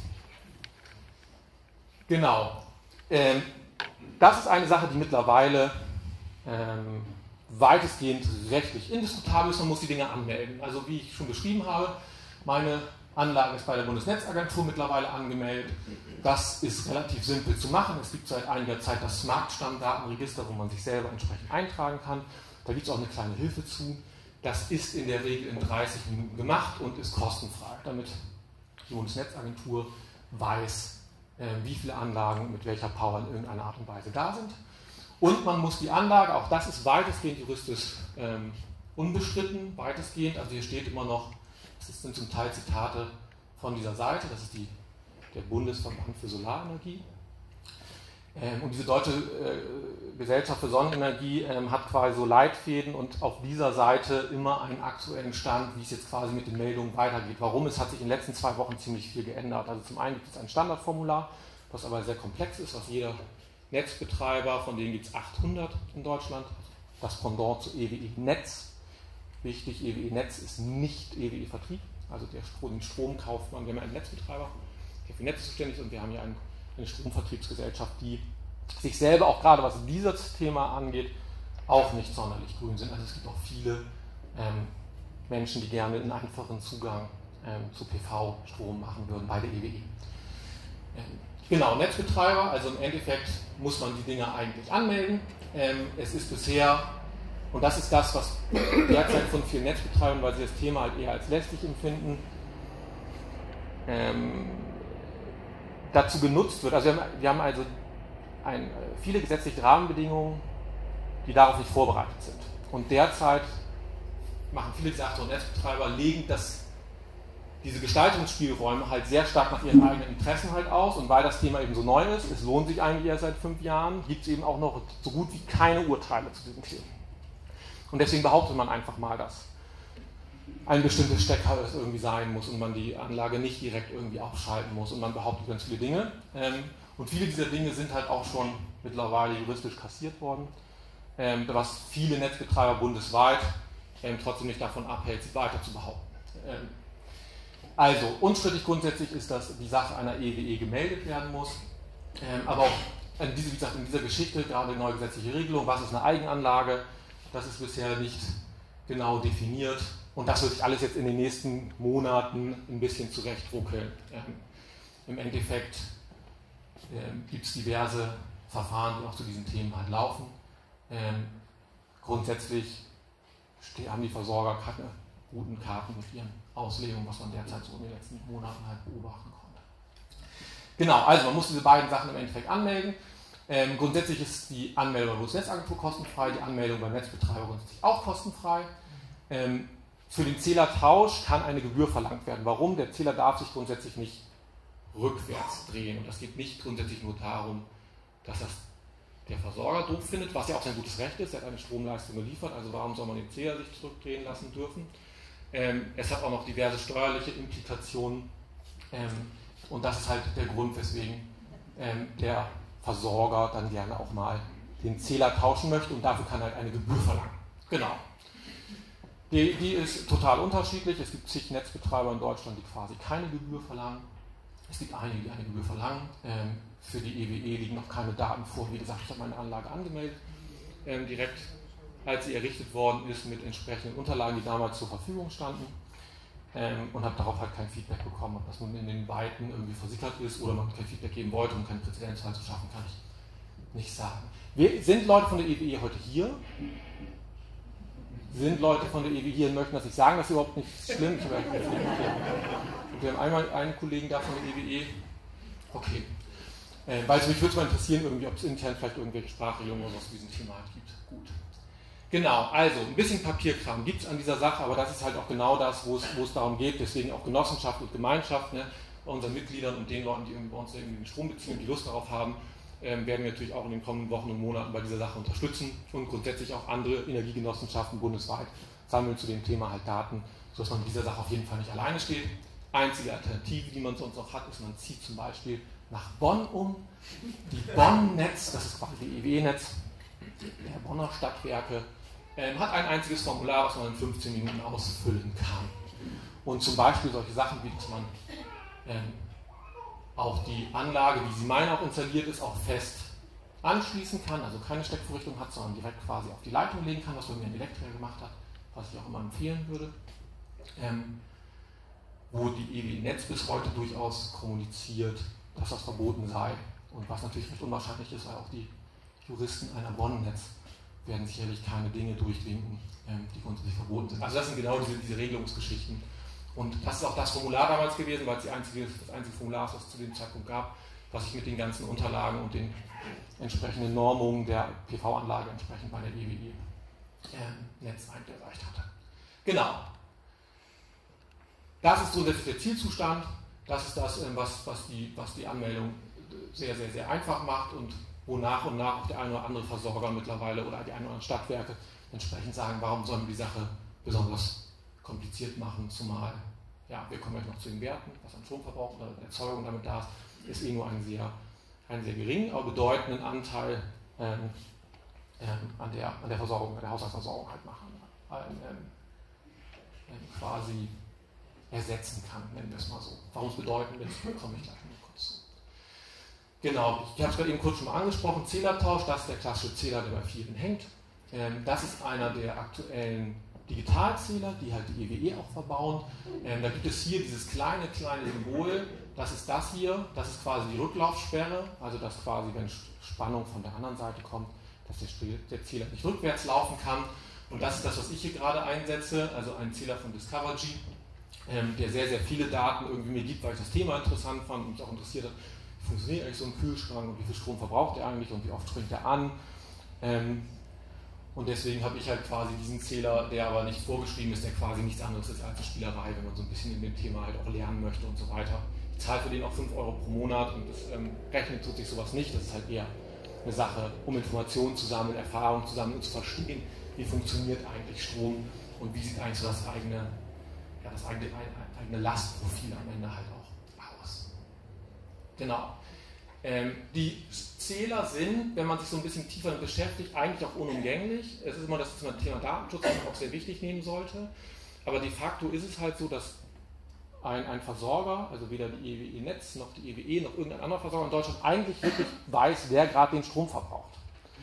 Genau. Ähm, das ist eine Sache, die mittlerweile ähm, weitestgehend rechtlich indiskutabel ist, man muss die Dinge anmelden. Also wie ich schon beschrieben habe, meine Anlage ist bei der Bundesnetzagentur mittlerweile angemeldet. Das ist relativ simpel zu machen. Es gibt seit einiger Zeit das Smart-Stammdatenregister, wo man sich selber entsprechend eintragen kann. Da gibt es auch eine kleine Hilfe zu. Das ist in der Regel in dreißig Minuten gemacht und ist kostenfrei, damit die Bundesnetzagentur weiß, wie viele Anlagen mit welcher Power in irgendeiner Art und Weise da sind. Und man muss die Anlage, auch das ist weitestgehend juristisch ähm, unbestritten, weitestgehend, also hier steht immer noch, das sind zum Teil Zitate von dieser Seite, das ist die, der Bundesverband für Solarenergie. Ähm, und diese deutsche äh, Gesellschaft für Sonnenenergie ähm, hat quasi so Leitfäden und auf dieser Seite immer einen aktuellen Stand, wie es jetzt quasi mit den Meldungen weitergeht. Warum? Es hat sich in den letzten zwei Wochen ziemlich viel geändert. Also zum einen gibt es ein Standardformular, was aber sehr komplex ist, was jeder Netzbetreiber, von denen gibt es achthundert in Deutschland, das Pendant zu E W E-Netz. Wichtig, E W E-Netz ist nicht E W E-Vertrieb, also der Strom, den Strom kauft man, wir haben ja einen Netzbetreiber, der für Netze zuständig ist, und wir haben ja einen, eine Stromvertriebsgesellschaft, die sich selber auch gerade, was dieses Thema angeht, auch nicht sonderlich grün sind. Also es gibt auch viele ähm, Menschen, die gerne einen einfachen Zugang ähm, zu P V-Strom machen würden bei der E W E. Ähm, Genau, Netzbetreiber, also im Endeffekt muss man die Dinge eigentlich anmelden. Ähm, es ist bisher, und das ist das, was derzeit von vielen Netzbetreibern, weil sie das Thema halt eher als lästig empfinden, ähm, dazu genutzt wird. Also wir haben, wir haben also ein, viele gesetzliche Rahmenbedingungen, die darauf nicht vorbereitet sind. Und derzeit machen viele dieser Netzbetreiber, legen das diese Gestaltungsspielräume halt sehr stark nach ihren eigenen Interessen halt aus, und weil das Thema eben so neu ist, es lohnt sich eigentlich erst seit fünf Jahren, gibt es eben auch noch so gut wie keine Urteile zu diesem Thema. Und deswegen behauptet man einfach mal, dass ein bestimmtes Stecker es irgendwie sein muss und man die Anlage nicht direkt irgendwie aufschalten muss, und man behauptet ganz viele Dinge. Und viele dieser Dinge sind halt auch schon mittlerweile juristisch kassiert worden, was viele Netzbetreiber bundesweit trotzdem nicht davon abhält, sie weiter zu behaupten. Also, unstrittig grundsätzlich ist, dass die Sache einer E W E gemeldet werden muss, ähm, aber auch in, diese, wie gesagt, in dieser Geschichte, gerade die neue gesetzliche Regelung, was ist eine Eigenanlage, das ist bisher nicht genau definiert, und das wird sich alles jetzt in den nächsten Monaten ein bisschen zurechtruckeln. Ähm, Im Endeffekt ähm, gibt es diverse Verfahren, die auch zu diesen Themen halt laufen. Ähm, grundsätzlich haben die Versorger keine guten Karten mit ihren Auslegungen, was man derzeit so in den letzten Monaten halt beobachten konnte. Genau, also man muss diese beiden Sachen im Endeffekt anmelden. Ähm, grundsätzlich ist die Anmeldung bei der Bundesnetzagentur kostenfrei, die Anmeldung beim Netzbetreiber grundsätzlich auch kostenfrei. Ähm, für den Zählertausch kann eine Gebühr verlangt werden. Warum? Der Zähler darf sich grundsätzlich nicht rückwärts drehen, und das geht nicht grundsätzlich nur darum, dass das der Versorger doof findet, was ja auch sein gutes Recht ist, er hat eine Stromleistung geliefert, also warum soll man den Zähler sich zurückdrehen lassen dürfen? Ähm, es hat auch noch diverse steuerliche Implikationen, ähm, und das ist halt der Grund, weswegen ähm, der Versorger dann gerne auch mal den Zähler tauschen möchte, und dafür kann halt eine Gebühr verlangen. Genau. Die, die ist total unterschiedlich. Es gibt zig Netzbetreiber in Deutschland, die quasi keine Gebühr verlangen. Es gibt einige, die eine Gebühr verlangen. Ähm, für die E W E liegen noch keine Daten vor. Wie gesagt, ich habe meine Anlage angemeldet, ähm, direkt als sie errichtet worden ist, mit entsprechenden Unterlagen, die damals zur Verfügung standen, ähm, und habe darauf halt kein Feedback bekommen. Ob das nun in den Weiten irgendwie versickert ist oder man kein Feedback geben wollte, um keinen Präzedenzfall zu schaffen, kann ich nicht sagen. Wir, sind Leute von der E W E heute hier? Sind Leute von der E W E hier und möchten das nicht sagen? Das ist überhaupt nicht schlimm. Ich habe wir haben einmal einen Kollegen da von der E W E. Okay. Äh, weil es mich würde mal interessieren, irgendwie, ob es intern vielleicht irgendwelche Sprachregelungen oder was zu diesem Thema halt gibt. Gut. Genau, also ein bisschen Papierkram gibt es an dieser Sache, aber das ist halt auch genau das, wo es, wo es darum geht, deswegen auch Genossenschaft und Gemeinschaft, ne, bei unseren Mitgliedern und den Leuten, die irgendwie bei uns irgendwie den Strom beziehen und die Lust darauf haben, ähm, werden wir natürlich auch in den kommenden Wochen und Monaten bei dieser Sache unterstützen, und grundsätzlich auch andere Energiegenossenschaften bundesweit sammeln zu dem Thema halt Daten, sodass man mit dieser Sache auf jeden Fall nicht alleine steht. Einzige Alternative, die man sonst noch hat, ist, man zieht zum Beispiel nach Bonn um. Die Bonn-Netz, das ist quasi die E W E-Netz der Bonner Stadtwerke, ähm, hat ein einziges Formular, was man in fünfzehn Minuten ausfüllen kann. Und zum Beispiel solche Sachen, wie dass man ähm, auch die Anlage, wie sie meine auch installiert ist, auch fest anschließen kann, also keine Steckvorrichtung hat, sondern direkt quasi auf die Leitung legen kann, was mir ein Elektriker gemacht hat, was ich auch immer empfehlen würde. Ähm, wo die E W E-Netz bis heute durchaus kommuniziert, dass das verboten sei, und was natürlich recht unwahrscheinlich ist, weil auch die Juristen einer Bonn-Netz werden sicherlich keine Dinge durchwinken, die grundsätzlich verboten sind. Also das sind genau diese, diese Regelungsgeschichten. Und das ist auch das Formular damals gewesen, weil es die einzige, das einzige Formular ist, was es zu dem Zeitpunkt gab, was ich mit den ganzen Unterlagen und den entsprechenden Normungen der P V-Anlage entsprechend bei der E W E-Netz eingereicht hatte. Genau. Das ist grundsätzlich der Zielzustand. Das ist das, was, was, die, was die Anmeldung sehr, sehr, sehr einfach macht und wo nach und nach auch der eine oder andere Versorger mittlerweile oder die ein oder anderen Stadtwerke entsprechend sagen, warum sollen wir die Sache besonders kompliziert machen, zumal, ja, wir kommen gleich noch zu den Werten, was an Stromverbrauch oder Erzeugung damit da ist, ist eh nur ein sehr, einen sehr geringen, aber bedeutenden Anteil ähm, ähm, an, der, an der Versorgung, an der Haushaltsversorgung halt machen, ähm, ähm, quasi ersetzen kann, nennen wir es mal so. Warum es bedeutend ist, komme ich gleich noch kurz zu. Genau, ich habe es gerade eben kurz schon mal angesprochen, Zählertausch, das ist der klassische Zähler, der bei vielen hängt. Ähm, das ist einer der aktuellen Digitalzähler, die halt die E W E auch verbauen. Ähm, da gibt es hier dieses kleine, kleine Symbol, das ist das hier, das ist quasi die Rücklaufsperre, also dass quasi, wenn Spannung von der anderen Seite kommt, dass der, der Zähler nicht rückwärts laufen kann. Und das ist das, was ich hier gerade einsetze, also ein Zähler von Discovergy, ähm, der sehr, sehr viele Daten irgendwie mir gibt, weil ich das Thema interessant fand und mich auch interessiert hat, wie funktioniert eigentlich so ein Kühlschrank und wie viel Strom verbraucht er eigentlich und wie oft springt er an. Ähm, Und deswegen habe ich halt quasi diesen Zähler, der aber nicht vorgeschrieben ist, der quasi nichts anderes ist als eine Spielerei, wenn man so ein bisschen in dem Thema halt auch lernen möchte und so weiter. Ich zahle für den auch fünf Euro pro Monat und das ähm, rechnet tut sich sowas nicht. Das ist halt eher eine Sache, um Informationen zu sammeln, Erfahrungen zu sammeln und zu verstehen, wie funktioniert eigentlich Strom und wie sieht eigentlich so das eigene, ja, das eigene, eigene Lastprofil am Ende halt auch aus. Genau. Ähm, die Zähler sind, wenn man sich so ein bisschen tiefer damit beschäftigt, eigentlich auch unumgänglich. Es ist immer das Thema Datenschutz, das man auch sehr wichtig nehmen sollte. Aber de facto ist es halt so, dass ein, ein Versorger, also weder die E W E-Netz noch die E W E noch irgendein anderer Versorger in Deutschland eigentlich wirklich weiß, wer gerade den Strom verbraucht.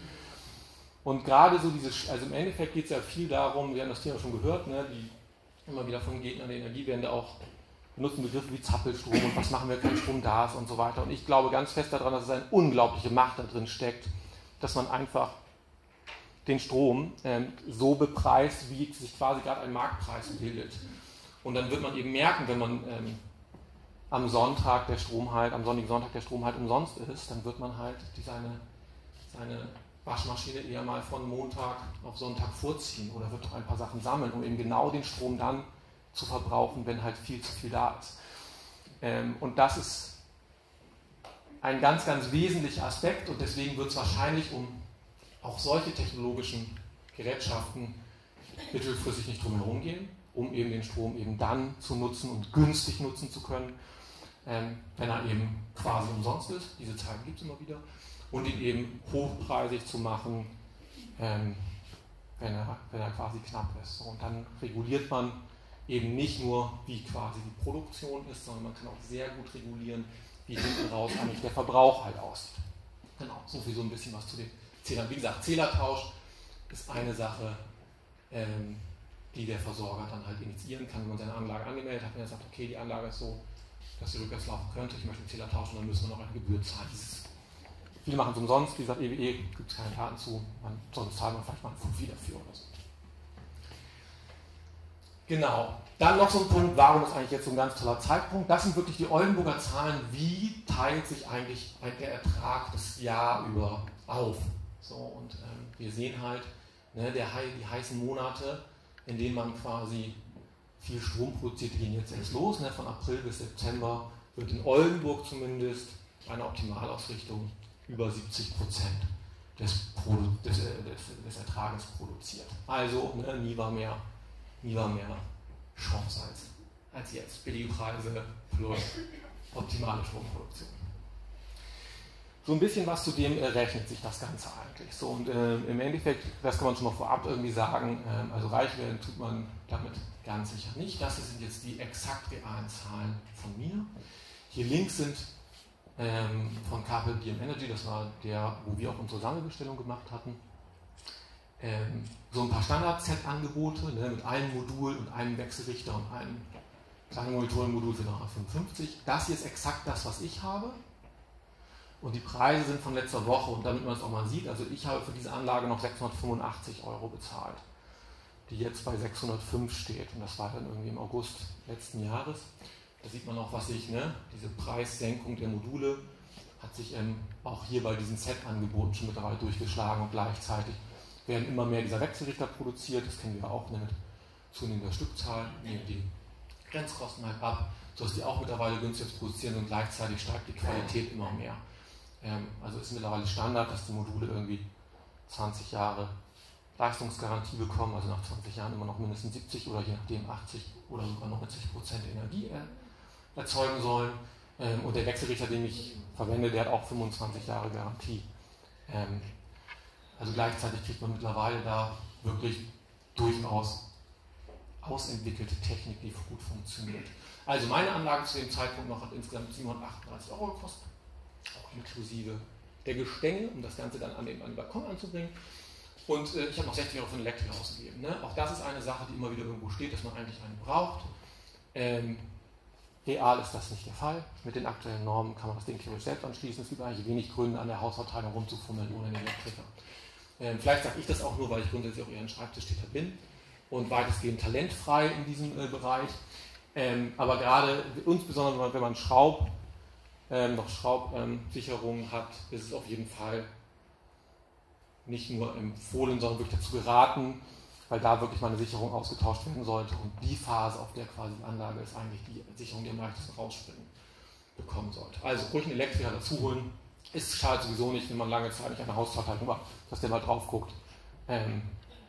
Und gerade so diese, also im Endeffekt geht es ja viel darum, wir haben das Thema schon gehört, ne, die immer wieder von Gegnern der Energiewende auch benutzen Begriffe wie Zappelstrom und was machen wir, kein Strom da ist und so weiter. Und ich glaube ganz fest daran, dass es eine unglaubliche Macht da drin steckt, dass man einfach den Strom ähm, so bepreist, wie sich quasi gerade ein Marktpreis bildet. Und dann wird man eben merken, wenn man ähm, am Sonntag der Strom halt, am sonnigen Sonntag der Strom halt umsonst ist, dann wird man halt die seine, seine Waschmaschine eher mal von Montag auf Sonntag vorziehen oder wird doch ein paar Sachen sammeln, um eben genau den Strom dann zu verbrauchen, wenn halt viel zu viel da ist. Ähm, und das ist ein ganz, ganz wesentlicher Aspekt und deswegen wird es wahrscheinlich um auch solche technologischen Gerätschaften mittelfristig nicht drum herum gehen, um eben den Strom eben dann zu nutzen und günstig nutzen zu können, ähm, wenn er eben quasi umsonst ist. Diese Zeiten gibt es immer wieder. Und ihn eben hochpreisig zu machen, ähm, wenn, er, wenn er quasi knapp ist. So, und dann reguliert man eben nicht nur, wie quasi die Produktion ist, sondern man kann auch sehr gut regulieren, wie hinten raus eigentlich der Verbrauch halt aussieht. Genau, so viel so ein bisschen was zu den Zählern. Wie gesagt, Zählertausch ist eine Sache, ähm, die der Versorger dann halt initiieren kann, wenn man seine Anlage angemeldet hat, wenn er sagt, okay, die Anlage ist so, dass sie rückwärts laufen könnte, ich möchte den Zähler tauschen, dann müssen wir noch eine Gebühr zahlen. Dieses, viele machen es umsonst, wie gesagt, E W E gibt es keine Daten zu, man, sonst zahlt man vielleicht mal einen Fuffi dafür oder so. Genau. Dann noch so ein Punkt, warum ist eigentlich jetzt so ein ganz toller Zeitpunkt? Das sind wirklich die Oldenburger Zahlen. Wie teilt sich eigentlich der Ertrag das Jahr über auf? So, und ähm, wir sehen halt ne, der, die heißen Monate, in denen man quasi viel Strom produziert, gehen jetzt erst los. Ne? Von April bis September wird in Oldenburg zumindest bei einer Optimalausrichtung über siebzig Prozent des, Produ des, des, des Ertrages produziert. Also ne, nie war mehr nie war mehr Chance als, als jetzt. Billige Preise plus optimale Stromproduktion. So ein bisschen was zu dem äh, rechnet sich das Ganze eigentlich. So, und äh, im Endeffekt, das kann man schon mal vorab irgendwie sagen, äh, also reich werden tut man damit ganz sicher nicht. Das sind jetzt die exakt realen Zahlen von mir. Hier links sind ähm, von Carpel B M Energy, das war der, wo wir auch unsere Sammelbestellung gemacht hatten, ähm, so ein paar Standard-Set-Angebote ne, mit einem Modul und einem Wechselrichter und einem kleinen Monitorenmodul für dreihundertfünfundfünfzig. Das hier ist exakt das, was ich habe. Und die Preise sind von letzter Woche und damit man es auch mal sieht, also ich habe für diese Anlage noch sechshundertfünfundachtzig Euro bezahlt, die jetzt bei sechshundertfünf steht und das war dann irgendwie im August letzten Jahres. Da sieht man auch, was sich, ne, diese Preissenkung der Module hat sich ähm, auch hier bei diesen Set-Angeboten schon mittlerweile durchgeschlagen und gleichzeitig werden immer mehr dieser Wechselrichter produziert, das kennen wir auch ne, mit zunehmender Stückzahl, nehmen die Grenzkosten halt ab, sodass die auch mittlerweile günstig produzieren und gleichzeitig steigt die Qualität immer mehr. Ähm, also ist mittlerweile Standard, dass die Module irgendwie zwanzig Jahre Leistungsgarantie bekommen, also nach zwanzig Jahren immer noch mindestens siebzig oder je nachdem achtzig oder sogar neunzig Prozent Energie äh, erzeugen sollen. Ähm, und der Wechselrichter, den ich verwende, der hat auch fünfundzwanzig Jahre Garantie. Ähm, also gleichzeitig kriegt man mittlerweile da wirklich durchaus ausentwickelte Technik, die gut funktioniert. Also meine Anlage zu dem Zeitpunkt noch hat insgesamt siebenhundertachtunddreißig Euro gekostet, auch inklusive der Gestänge, um das Ganze dann an den, an den Balkon anzubringen. Und äh, ich habe noch sechzig Euro für einen Elektrik ausgegeben. Ne? Auch das ist eine Sache, die immer wieder irgendwo steht, dass man eigentlich einen braucht. Ähm, real ist das nicht der Fall. Mit den aktuellen Normen kann man das Ding theoretisch selbst anschließen. Es gibt eigentlich wenig Gründe, an der Hausverteilung rumzufummeln ohne einen Elektriker. Ähm, vielleicht sage ich das auch nur, weil ich grundsätzlich auch eher ein Schreibtischtäter bin und weitestgehend talentfrei in diesem äh, Bereich. Ähm, aber gerade, insbesondere wenn man, wenn man Schraub, ähm, noch Schraubsicherungen ähm, hat, ist es auf jeden Fall nicht nur empfohlen, sondern wirklich dazu geraten, weil da wirklich mal eine Sicherung ausgetauscht werden sollte und die Phase, auf der quasi die Anlage ist, eigentlich die Sicherung, die am leichtesten rausspringen bekommen sollte. Also ruhig einen Elektriker dazu holen, ist schadet sowieso nicht, wenn man lange Zeit nicht an der Hausverteilung war, dass der mal drauf guckt, ähm,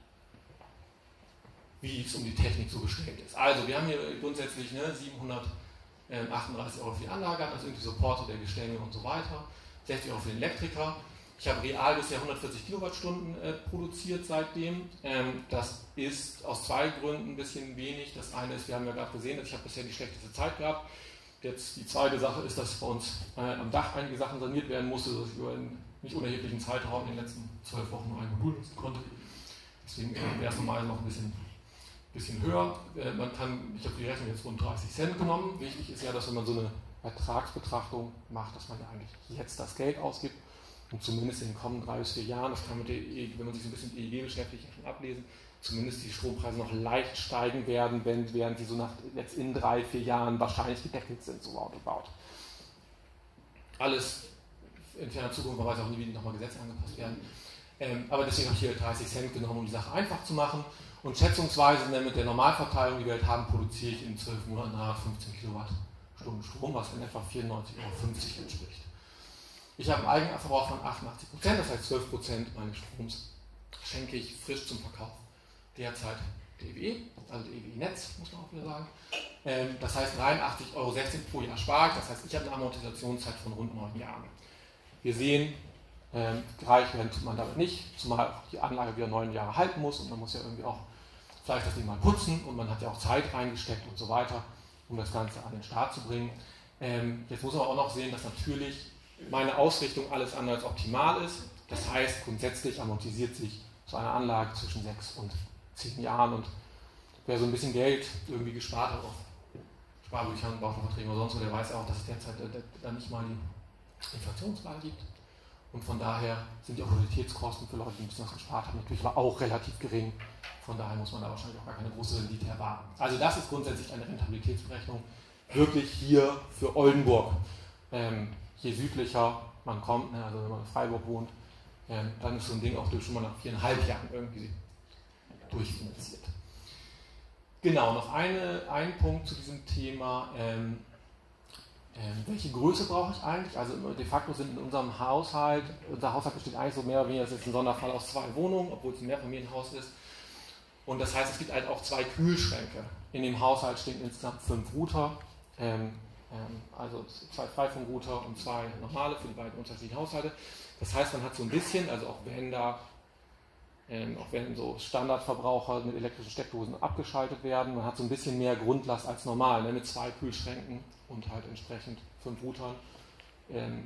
wie es um die Technik so gestellt ist. Also wir haben hier grundsätzlich ne, siebenhundertachtunddreißig Euro für die Anlage, also irgendwie Supporter der Gestänge und so weiter, sechzig Euro für den Elektriker. Ich habe real bisher hundertvierzig Kilowattstunden äh, produziert seitdem. Ähm, das ist aus zwei Gründen ein bisschen wenig. Das eine ist, wir haben ja gerade gesehen, dass ich habe bisher die schlechteste Zeit gehabt. Jetzt die zweite Sache ist, dass bei uns äh, am Dach einige Sachen saniert werden musste, dass ich über einen nicht unerheblichen Zeitraum in den letzten zwölf Wochen nur ein Modul nutzen konnte. Deswegen äh, wäre es normal noch ein bisschen, bisschen höher. Äh, man kann, ich habe die Rechnung jetzt rund dreißig Cent genommen. Wichtig ist ja, dass wenn man so eine Ertragsbetrachtung macht, dass man ja eigentlich jetzt das Geld ausgibt. Und zumindest in den kommenden drei bis vier Jahren, das kann man, wenn man sich so ein bisschen mit E E G beschäftigt, schon ablesen, zumindest die Strompreise noch leicht steigen werden, wenn, während die so nach, jetzt in drei, vier Jahren wahrscheinlich gedeckelt sind, so roundabout. Alles in ferner Zukunft, man weiß auch nie, wie die nochmal Gesetze angepasst werden. Ähm, aber deswegen habe ich hier dreißig Cent genommen, um die Sache einfach zu machen. Und schätzungsweise mit der Normalverteilung, die wir halt haben, produziere ich in zwölf Monaten fünfzehn Kilowattstunden Strom, was in etwa vierundneunzig Euro fünfzig entspricht. Ich habe einen Eigenverbrauch von achtundachtzig Prozent, das heißt zwölf Prozent meines Stroms schenke ich frisch zum Verkauf. Derzeit der E W E, also der E W E-Netz, muss man auch wieder sagen. Ähm, das heißt dreiundachtzig Euro sechzehn pro Jahr spare ich, das heißt ich habe eine Amortisationszeit von rund neun Jahren. Wir sehen, ähm, reich werden tut man damit nicht, zumal auch die Anlage wieder neun Jahre halten muss und man muss ja irgendwie auch vielleicht das Ding mal putzen und man hat ja auch Zeit reingesteckt und so weiter, um das Ganze an den Start zu bringen. Ähm, jetzt muss man auch noch sehen, dass natürlich meine Ausrichtung alles andere als optimal ist. Das heißt, grundsätzlich amortisiert sich so eine Anlage zwischen sechs und zehn Jahren und wer so ein bisschen Geld irgendwie gespart hat auf Sparbüchern, Bauverträgen oder sonst wo, der weiß auch, dass es derzeit da nicht mal die Inflationsrate gibt. Und von daher sind die Opportunitätskosten für Leute, die ein bisschen was gespart haben, natürlich aber auch relativ gering. Von daher muss man da wahrscheinlich auch gar keine große Rendite erwarten. Also das ist grundsätzlich eine Rentabilitätsberechnung wirklich hier für Oldenburg. Ähm, je südlicher man kommt, ne, also wenn man in Freiburg wohnt, ähm, dann ist so ein Ding auch durch schon mal nach viereinhalb Jahren irgendwie durchfinanziert. Genau, noch eine, ein Punkt zu diesem Thema. Ähm, ähm, welche Größe brauche ich eigentlich? Also de facto sind in unserem Haushalt, unser Haushalt besteht eigentlich so mehr oder weniger, das ist ein Sonderfall aus zwei Wohnungen, obwohl es ein Mehrfamilienhaus ist. Und das heißt, es gibt halt auch zwei Kühlschränke. In dem Haushalt stehen insgesamt fünf Router. Ähm, Also zwei Freifunkrouter und zwei normale für die beiden unterschiedlichen Haushalte. Das heißt, man hat so ein bisschen, also auch wenn da, ähm, auch wenn so Standardverbraucher mit elektrischen Steckdosen abgeschaltet werden, man hat so ein bisschen mehr Grundlast als normal, ne, mit zwei Kühlschränken und halt entsprechend fünf Routern, ähm,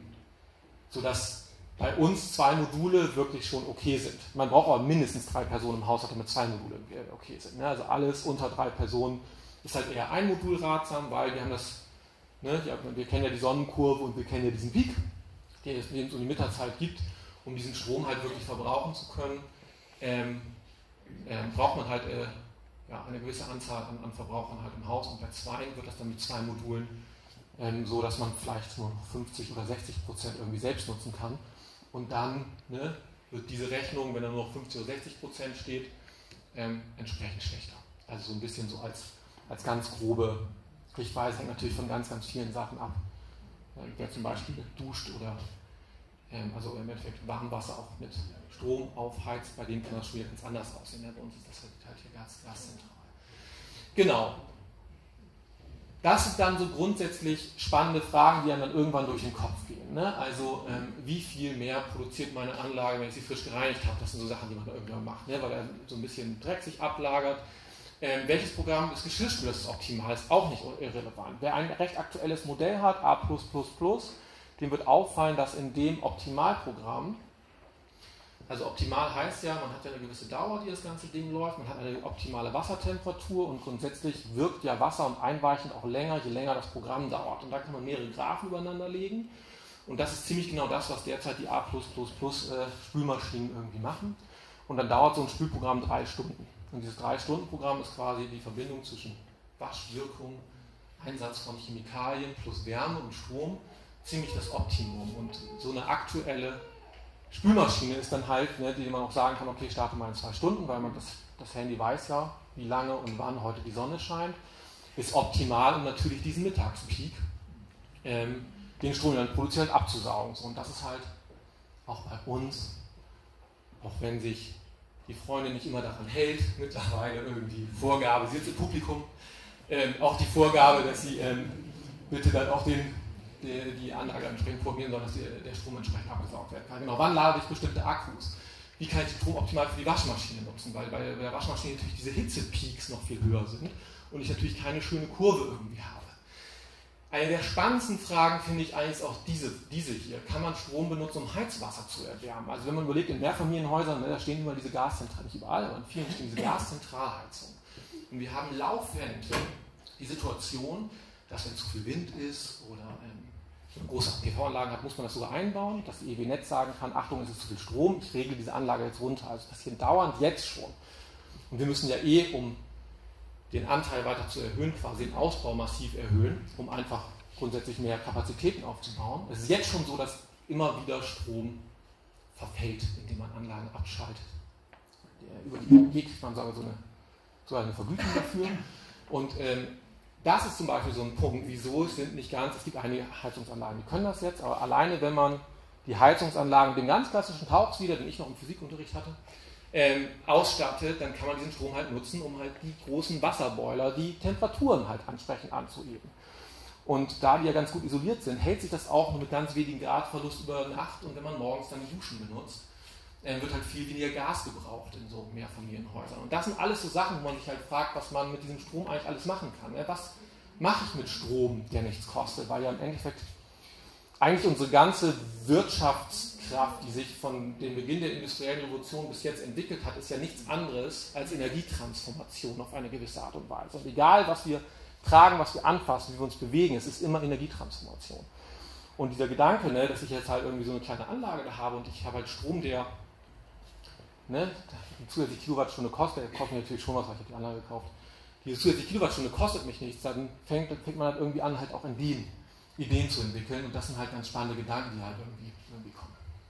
sodass bei uns zwei Module wirklich schon okay sind. Man braucht aber mindestens drei Personen im Haushalt, damit zwei Module okay sind. Ne? Also alles unter drei Personen ist halt eher ein Modul ratsam, weil wir haben das Ne, wir kennen ja die Sonnenkurve und wir kennen ja diesen Peak, den es um die Mittagszeit gibt, um diesen Strom halt wirklich verbrauchen zu können, ähm, ähm, braucht man halt äh, ja, eine gewisse Anzahl an, an Verbrauchern halt im Haus und bei zwei wird das dann mit zwei Modulen ähm, so, dass man vielleicht nur fünfzig oder sechzig Prozent irgendwie selbst nutzen kann und dann ne, wird diese Rechnung, wenn da nur noch fünfzig oder sechzig Prozent steht, ähm, entsprechend schlechter. Also so ein bisschen so als, als ganz grobe Richtweise hängt natürlich von ganz, ganz vielen Sachen ab. Wer zum Beispiel duscht oder ähm, also im Endeffekt Warmwasser auch mit Strom aufheizt, bei dem kann das schon wieder ganz anders aussehen. Ja, bei uns ist das halt hier ganz gaszentral. Genau. Das sind dann so grundsätzlich spannende Fragen, die einem dann irgendwann durch den Kopf gehen. Ne? Also ähm, wie viel mehr produziert meine Anlage, wenn ich sie frisch gereinigt habe? Das sind so Sachen, die man da irgendwann macht, ne? Weil er so ein bisschen Dreck sich ablagert. Ähm, welches Programm des Geschirrspülers ist optimal, ist auch nicht irrelevant. Wer ein recht aktuelles Modell hat, A plus plus plus, dem wird auffallen, dass in dem Optimalprogramm, also optimal heißt ja, man hat ja eine gewisse Dauer, die das ganze Ding läuft, man hat eine optimale Wassertemperatur und grundsätzlich wirkt ja Wasser und Einweichen auch länger, je länger das Programm dauert. Und da kann man mehrere Graphen übereinander legen und das ist ziemlich genau das, was derzeit die A plus plus plus äh, Spülmaschinen irgendwie machen. Und dann dauert so ein Spülprogramm drei Stunden. Und dieses drei-Stunden-Programm ist quasi die Verbindung zwischen Waschwirkung, Einsatz von Chemikalien plus Wärme und Strom ziemlich das Optimum. Und so eine aktuelle Spülmaschine ist dann halt, ne, die man auch sagen kann, okay, starte mal in zwei Stunden, weil man das, das Handy weiß ja, wie lange und wann heute die Sonne scheint, ist optimal, um natürlich diesen Mittagspeak, ähm, den Strom dann produziert, abzusaugen. So, und das ist halt auch bei uns, auch wenn sich die Freundin nicht immer daran hält, mittlerweile irgendwie Vorgabe, sie sitzt im Publikum, ähm, auch die Vorgabe, dass sie ähm, bitte dann auch den, die, die Anlage entsprechend probieren soll, dass die, der Strom entsprechend abgesaugt werden kann. Genau, wann lade ich bestimmte Akkus? Wie kann ich den Strom optimal für die Waschmaschine nutzen? Weil bei der Waschmaschine natürlich diese Hitzepeaks noch viel höher sind und ich natürlich keine schöne Kurve irgendwie habe. Eine der spannendsten Fragen finde ich eigentlich auch diese, diese hier. Kann man Strom benutzen, um Heizwasser zu erwärmen? Also wenn man überlegt, in Mehrfamilienhäusern, ne, da stehen immer diese Gaszentralen, nicht überall, aber in vielen stehen diese Gaszentralheizungen. Und wir haben laufend die Situation, dass wenn zu viel Wind ist oder ähm, eine große P V-Anlagen hat, muss man das sogar einbauen, dass die E W-Netz sagen kann, Achtung, es ist zu viel Strom, ich regle diese Anlage jetzt runter. Also das passiert dauernd jetzt schon. Und wir müssen ja eh, um den Anteil weiter zu erhöhen, quasi den Ausbau massiv erhöhen, um einfach grundsätzlich mehr Kapazitäten aufzubauen. Es ist jetzt schon so, dass immer wieder Strom verfällt, indem man Anlagen abschaltet. Über die E G kriegt man so eine, so eine Vergütung dafür. Und ähm, das ist zum Beispiel so ein Punkt, wieso es sind nicht ganz, es gibt einige Heizungsanlagen, die können das jetzt, aber alleine wenn man die Heizungsanlagen mit dem ganz klassischen Tauchsieder, den ich noch im Physikunterricht hatte, ähm, ausstattet, dann kann man diesen Strom halt nutzen, um halt die großen Wasserboiler, die Temperaturen halt entsprechend anzuheben. Und da die ja ganz gut isoliert sind, hält sich das auch nur mit ganz wenigen Gradverlust über Nacht und wenn man morgens dann die Duschen benutzt, äh, wird halt viel weniger Gas gebraucht in so Mehrfamilienhäusern. Und das sind alles so Sachen, wo man sich halt fragt, was man mit diesem Strom eigentlich alles machen kann. Ja, was mache ich mit Strom, der nichts kostet? Weil ja im Endeffekt eigentlich unsere ganze Wirtschaftskraft, die sich von dem Beginn der industriellen Revolution bis jetzt entwickelt hat, ist ja nichts anderes als Energietransformation auf eine gewisse Art und Weise. Und egal, was wir tragen, was wir anfassen, wie wir uns bewegen, es ist immer Energietransformation. Und dieser Gedanke, ne, dass ich jetzt halt irgendwie so eine kleine Anlage da habe und ich habe halt Strom, der ne, die zusätzliche Kilowattstunde kostet, der kostet natürlich schon was, weil ich habe die Anlage gekauft, diese zusätzliche Kilowattstunde kostet mich nichts, dann fängt, dann fängt man halt irgendwie an, halt auch in den Ideen zu entwickeln und das sind halt ganz spannende Gedanken, die halt irgendwie, irgendwie kommen.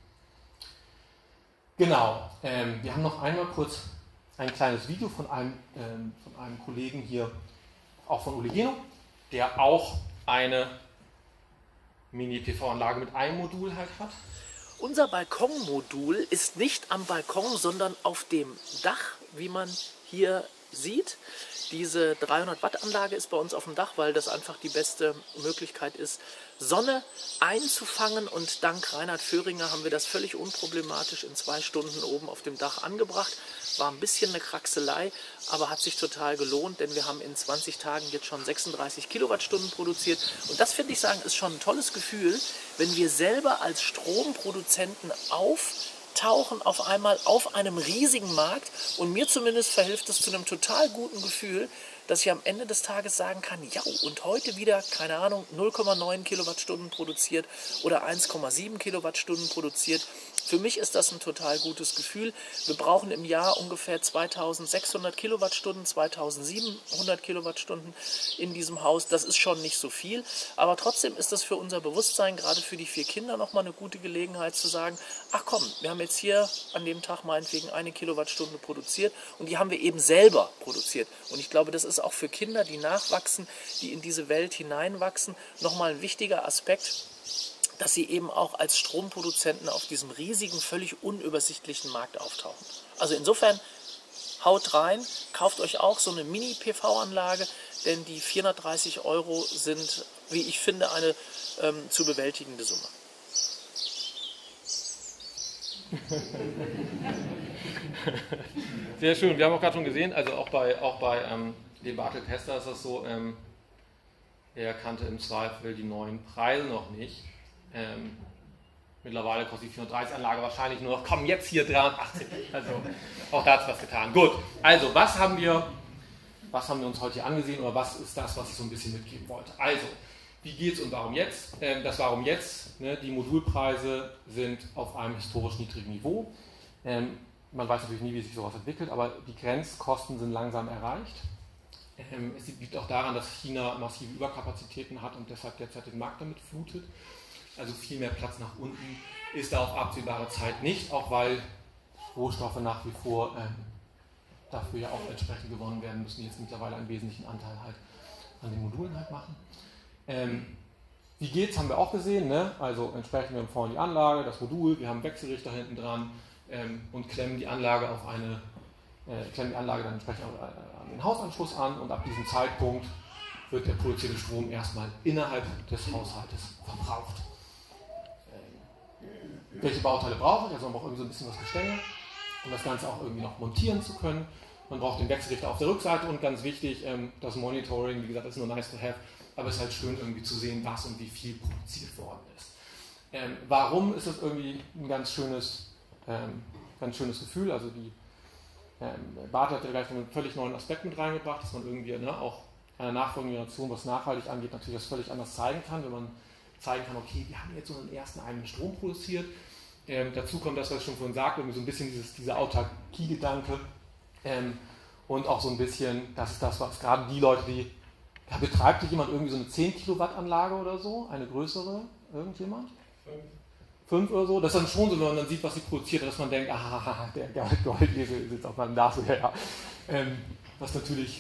Genau, ähm, wir haben noch einmal kurz ein kleines Video von einem, ähm, von einem Kollegen hier, auch von Olegeno, der auch eine Mini-P V-Anlage mit einem Modul halt hat. Unser Balkonmodul ist nicht am Balkon, sondern auf dem Dach, wie man hier sieht. Diese dreihundert Watt Anlage ist bei uns auf dem Dach, weil das einfach die beste Möglichkeit ist, Sonne einzufangen. Und dank Reinhard Föhringer haben wir das völlig unproblematisch in zwei Stunden oben auf dem Dach angebracht. War ein bisschen eine Kraxelei, aber hat sich total gelohnt, denn wir haben in zwanzig Tagen jetzt schon sechsunddreißig Kilowattstunden produziert. Und das, finde ich sagen, ist schon ein tolles Gefühl, wenn wir selber als Stromproduzenten auftauchen auf einmal auf einem riesigen Markt. Und mir zumindest verhilft es zu einem total guten Gefühl, dass ich am Ende des Tages sagen kann, ja, und heute wieder, keine Ahnung, null Komma neun Kilowattstunden produziert oder eins Komma sieben Kilowattstunden produziert. Für mich ist das ein total gutes Gefühl. Wir brauchen im Jahr ungefähr zweitausendsechshundert Kilowattstunden, zweitausendsiebenhundert Kilowattstunden in diesem Haus. Das ist schon nicht so viel, aber trotzdem ist das für unser Bewusstsein, gerade für die vier Kinder, nochmal eine gute Gelegenheit zu sagen, ach komm, wir haben jetzt hier an dem Tag meinetwegen eine Kilowattstunde produziert und die haben wir eben selber produziert. Und ich glaube, das ist auch für Kinder, die nachwachsen, die in diese Welt hineinwachsen, nochmal ein wichtiger Aspekt, dass sie eben auch als Stromproduzenten auf diesem riesigen, völlig unübersichtlichen Markt auftauchen. Also insofern, haut rein, kauft euch auch so eine Mini-P V-Anlage, denn die vierhundertdreißig Euro sind, wie ich finde, eine ähm, zu bewältigende Summe. Sehr schön, wir haben auch gerade schon gesehen, also auch bei, auch bei ähm, dem Bartel Tester ist das so, ähm, er kannte im Zweifel die neuen Preise noch nicht. Ähm, mittlerweile kostet die vierhundertdreißig Anlage wahrscheinlich nur noch, komm jetzt hier dreihundertachtzig. Also auch da hat was getan. Gut, also was haben wir, was haben wir uns heute hier angesehen oder was ist das, was ich so ein bisschen mitgeben wollte? Also, wie geht es und warum jetzt? Ähm, das Warum jetzt, ne, die Modulpreise sind auf einem historisch niedrigen Niveau. Ähm, man weiß natürlich nie, wie sich sowas entwickelt, aber die Grenzkosten sind langsam erreicht. Ähm, es liegt auch daran, dass China massive Überkapazitäten hat und deshalb derzeit den Markt damit flutet. Also viel mehr Platz nach unten ist da auf absehbare Zeit nicht, auch weil Rohstoffe nach wie vor ähm, dafür ja auch entsprechend gewonnen werden müssen, die jetzt mittlerweile einen wesentlichen Anteil halt an den Modulen halt machen. Ähm, wie geht's, haben wir auch gesehen, ne? Also entsprechend wir haben vorne die Anlage, das Modul, wir haben einen Wechselrichter hinten dran ähm, und klemmen die Anlage auf eine, äh, klemmen die Anlage dann entsprechend an den Hausanschluss an und ab diesem Zeitpunkt wird der produzierte Strom erstmal innerhalb des Haushaltes verbraucht. Ähm, welche Bauteile brauche ich? Also man braucht irgendwie so ein bisschen was Gestänge, um das Ganze auch irgendwie noch montieren zu können. Man braucht den Wechselrichter auf der Rückseite und ganz wichtig, ähm, das Monitoring, wie gesagt, ist nur nice to have, aber es ist halt schön irgendwie zu sehen, was und wie viel produziert worden ist. Ähm, warum ist das irgendwie ein ganz schönes, ähm, ganz schönes Gefühl? Also die ähm, Bart hat ja gleich einen völlig neuen Aspekt mit reingebracht, dass man irgendwie ne, auch einer nachfolgenden Generation, was nachhaltig angeht, natürlich das völlig anders zeigen kann, wenn man zeigen kann, okay, wir haben jetzt so einen ersten eigenen Strom produziert. Ähm, dazu kommt das, was ich schon vorhin sagte, irgendwie so ein bisschen dieses, dieser Autarkie-Gedanke. Ähm, und auch so ein bisschen, das ist das, was gerade die Leute, die, da betreibt sich jemand irgendwie so eine zehn Kilowatt Anlage oder so, eine größere, irgendjemand? fünf oder so, das ist dann schon so, wenn man dann sieht, was sie produziert, dass man denkt, ah, der Goldesel ist jetzt auf meinem Nase her. Ähm, was natürlich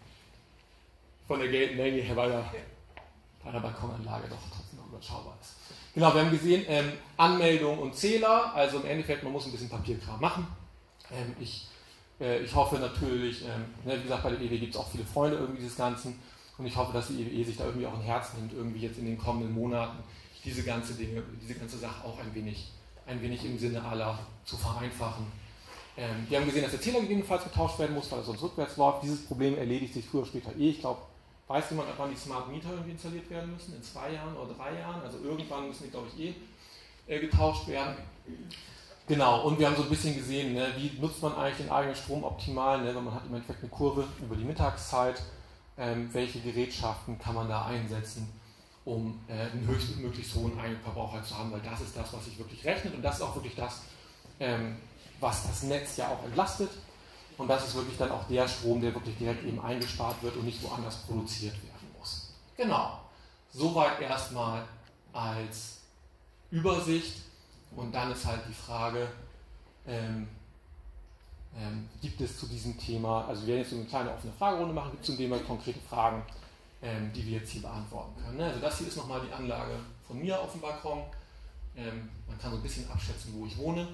von der Geldmenge her bei der, bei der Balkonanlage doch trotzdem noch überschaubar ist. Genau, wir haben gesehen, ähm, Anmeldung und Zähler, also im Endeffekt, man muss ein bisschen Papierkram machen. Ähm, ich äh, Ich hoffe natürlich, ähm, ne, wie gesagt, bei der E W gibt es auch viele Freunde irgendwie dieses Ganzen und ich hoffe, dass die E W E sich da irgendwie auch ein Herz nimmt, irgendwie jetzt in den kommenden Monaten diese ganze Dinge, diese ganze Sache auch ein wenig, ein wenig im Sinne aller zu vereinfachen. Ähm, wir haben gesehen, dass der Zähler gegebenenfalls getauscht werden muss, weil er sonst rückwärts läuft. Dieses Problem erledigt sich früher oder später eh. Ich glaube, weiß jemand, wann die Smart Meter irgendwie installiert werden müssen? In zwei Jahren oder drei Jahren? Also irgendwann müssen die, glaube ich, eh äh, getauscht werden. Genau, und wir haben so ein bisschen gesehen, ne, wie nutzt man eigentlich den eigenen Strom optimal, ne, weil man hat im Endeffekt eine Kurve über die Mittagszeit, ähm, welche Gerätschaften kann man da einsetzen, um äh, einen höchst, möglichst hohen Eigenverbrauch halt zu haben, weil das ist das, was sich wirklich rechnet und das ist auch wirklich das, ähm, was das Netz ja auch entlastet und das ist wirklich dann auch der Strom, der wirklich direkt eben eingespart wird und nicht woanders produziert werden muss. Genau, soweit erstmal als Übersicht. Und dann ist halt die Frage, ähm, ähm, gibt es zu diesem Thema, also wir werden jetzt so eine kleine offene Fragerunde machen, gibt es zum Thema konkrete Fragen, ähm, die wir jetzt hier beantworten können. Also das hier ist nochmal die Anlage von mir auf dem Balkon. Ähm, man kann so ein bisschen abschätzen, wo ich wohne.